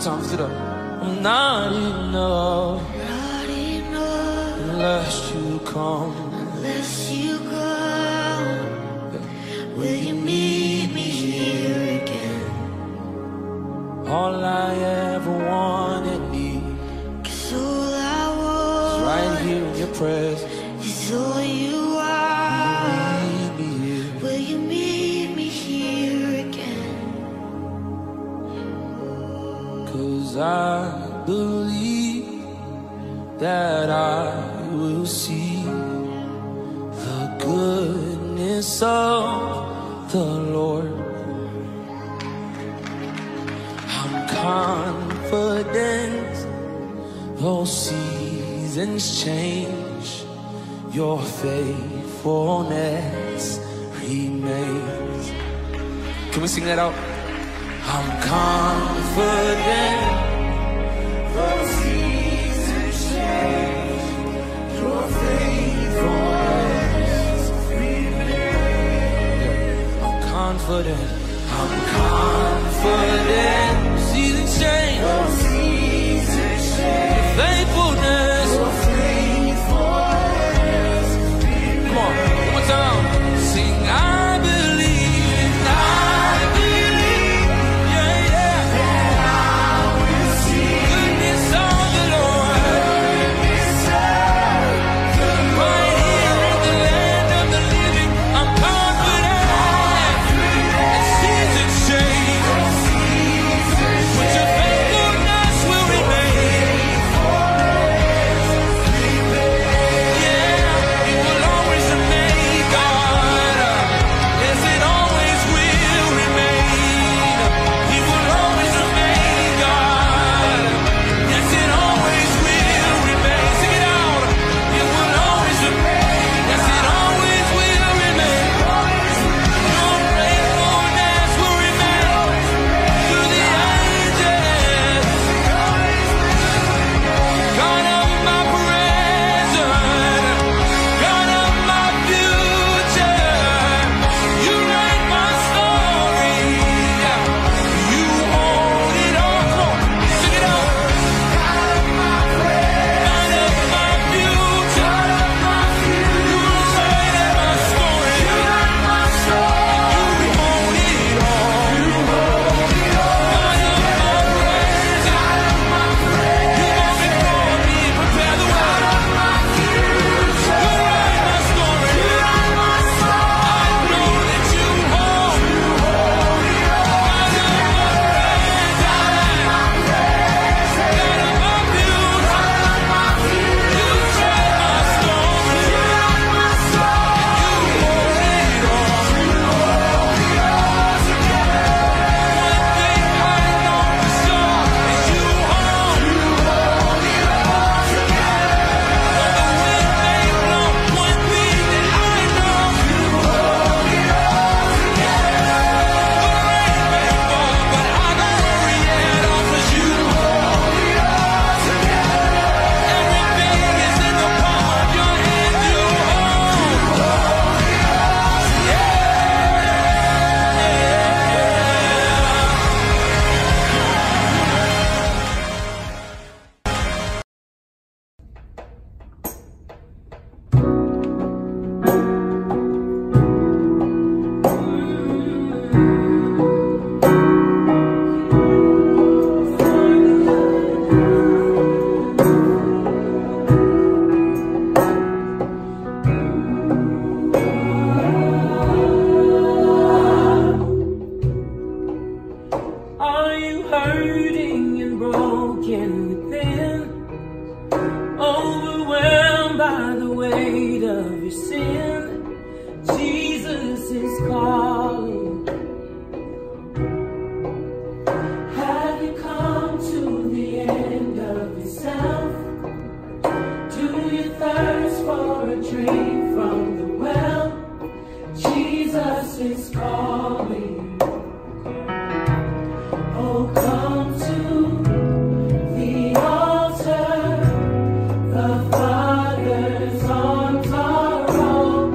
time, sit up. I'm not enough, Not enough unless you come. unless you come. Will you meet me here again? All I ever wanted need Cause all I is want right here in your presence. is all you are. Meet me here. Will you meet me here again? Cause I believe that I will see the goodness of the Lord. I'm confident though seasons change, your faithfulness remains. Can we sing that out? I'm confident though seasons change, your faithfulness remains. I'm confident, I'm confident. Seasons change, your seasons change, your faithfulness, your faithfulness remains. Come on, one more time. Sing, I believe, I believe, yeah, yeah, that I will see goodness of the Lord, goodness of the Lord. Right here in the land of the living, I'm confident that seasons change, but your faithfulness will remain. Yeah, it will always remain, God. Yes, it always will remain. It will always remain, God. Yes, it always will remain. Sing it out. It will always remain. Yes, it always will remain. Your faithfulness will remain to the ages. God of my present, God of my future, you write my story. You hold it all. Come on, sing it out. God of my present, God of my future, you write my story. You write my story. You hold it all. You hold it all. God of my present, God of my present, you go before me, prepare the way. God of my future, you write my story. You write my story. I know that you hold. You hold it all. God of my present, God of my present, God of my future, God of my future, you write my story. You write my story. You hold it all. You hold it all together. One thing I know for sure is you hold. You hold it all together. When the wind may blow, one thing that I know, you hold it all together. The rain may fall, but I don't worry at all, 'cause you hold it all together. Everything is in the palm of your hand. You hold. You hold it all Are you hurting and broken within? Overwhelmed by the weight of your sin? Jesus is calling. Have you come to the end of yourself? Do you thirst for a drink from the well? Jesus is calling. Oh, come to the altar. The Father's arms are open.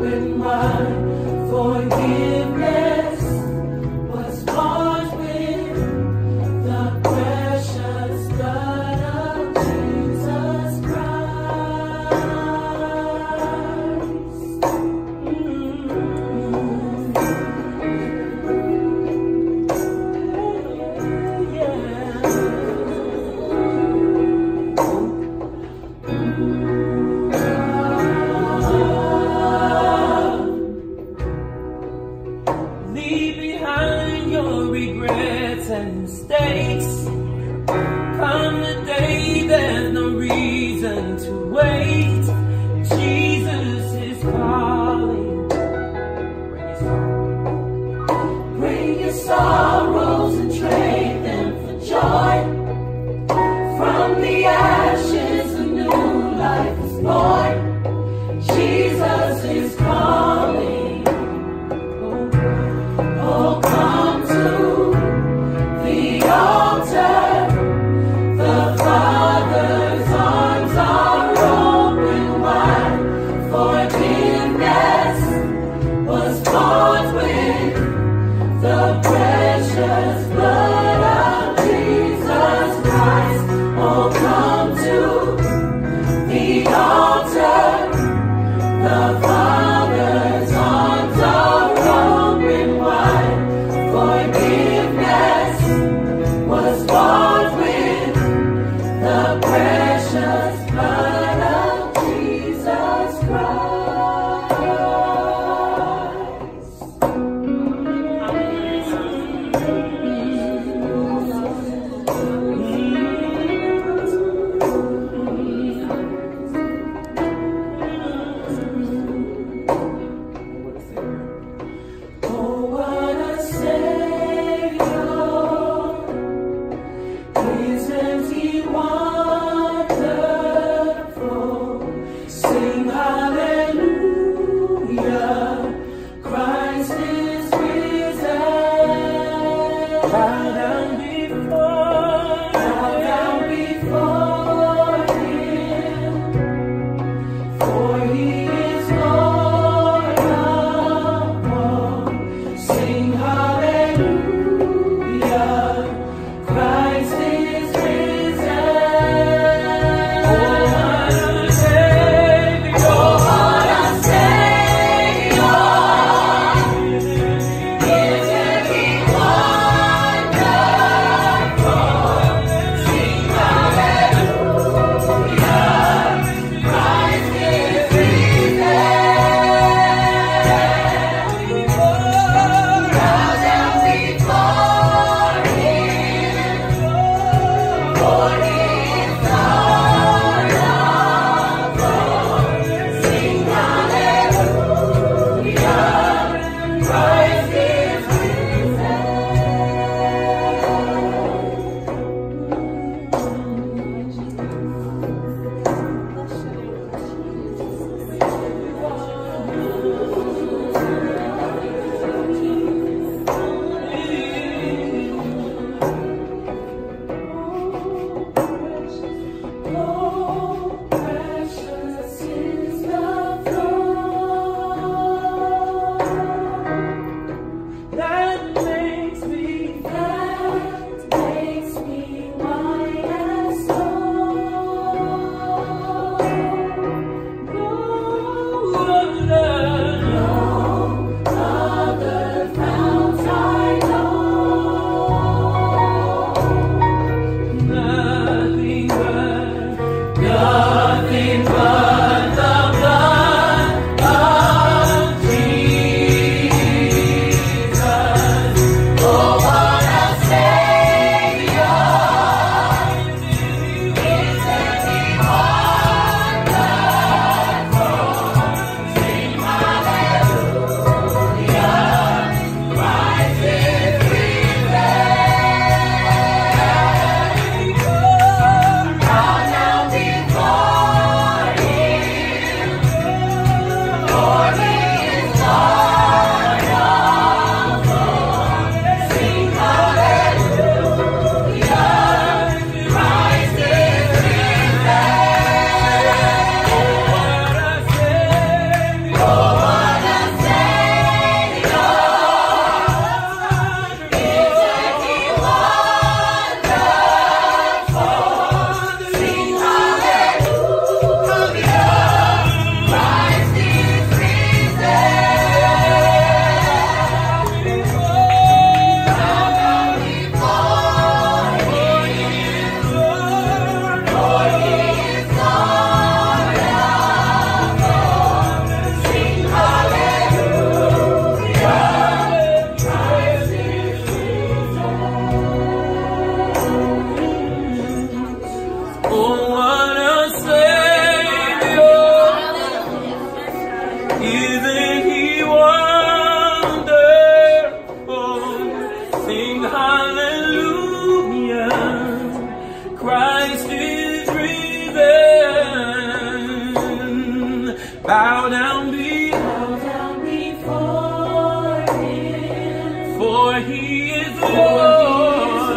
bow down, be, bow down before him, for he is Lord.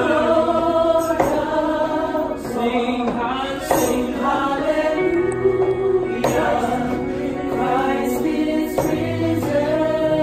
Sing hallelujah, sing hallelujah, Christ is risen.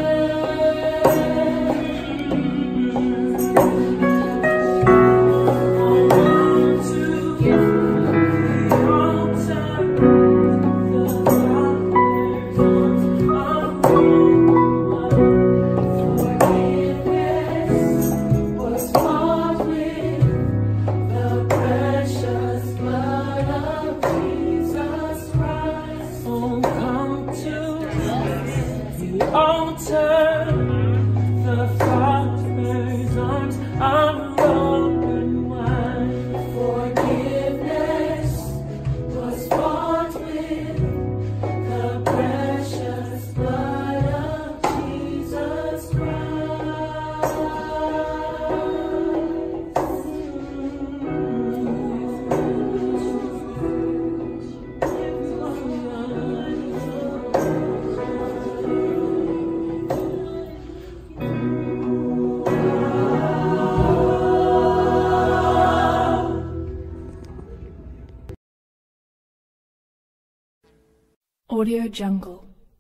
Audio Jungle.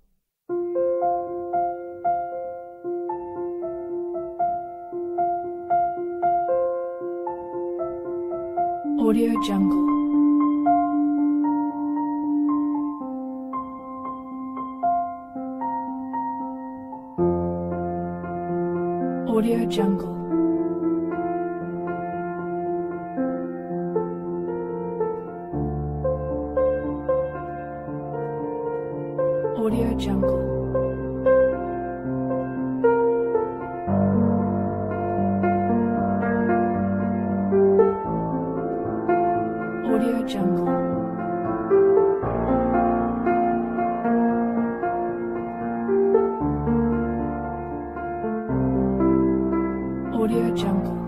Audio Jungle. Audio Jungle. Audio Jungle. Audio Jungle. Audio Jungle.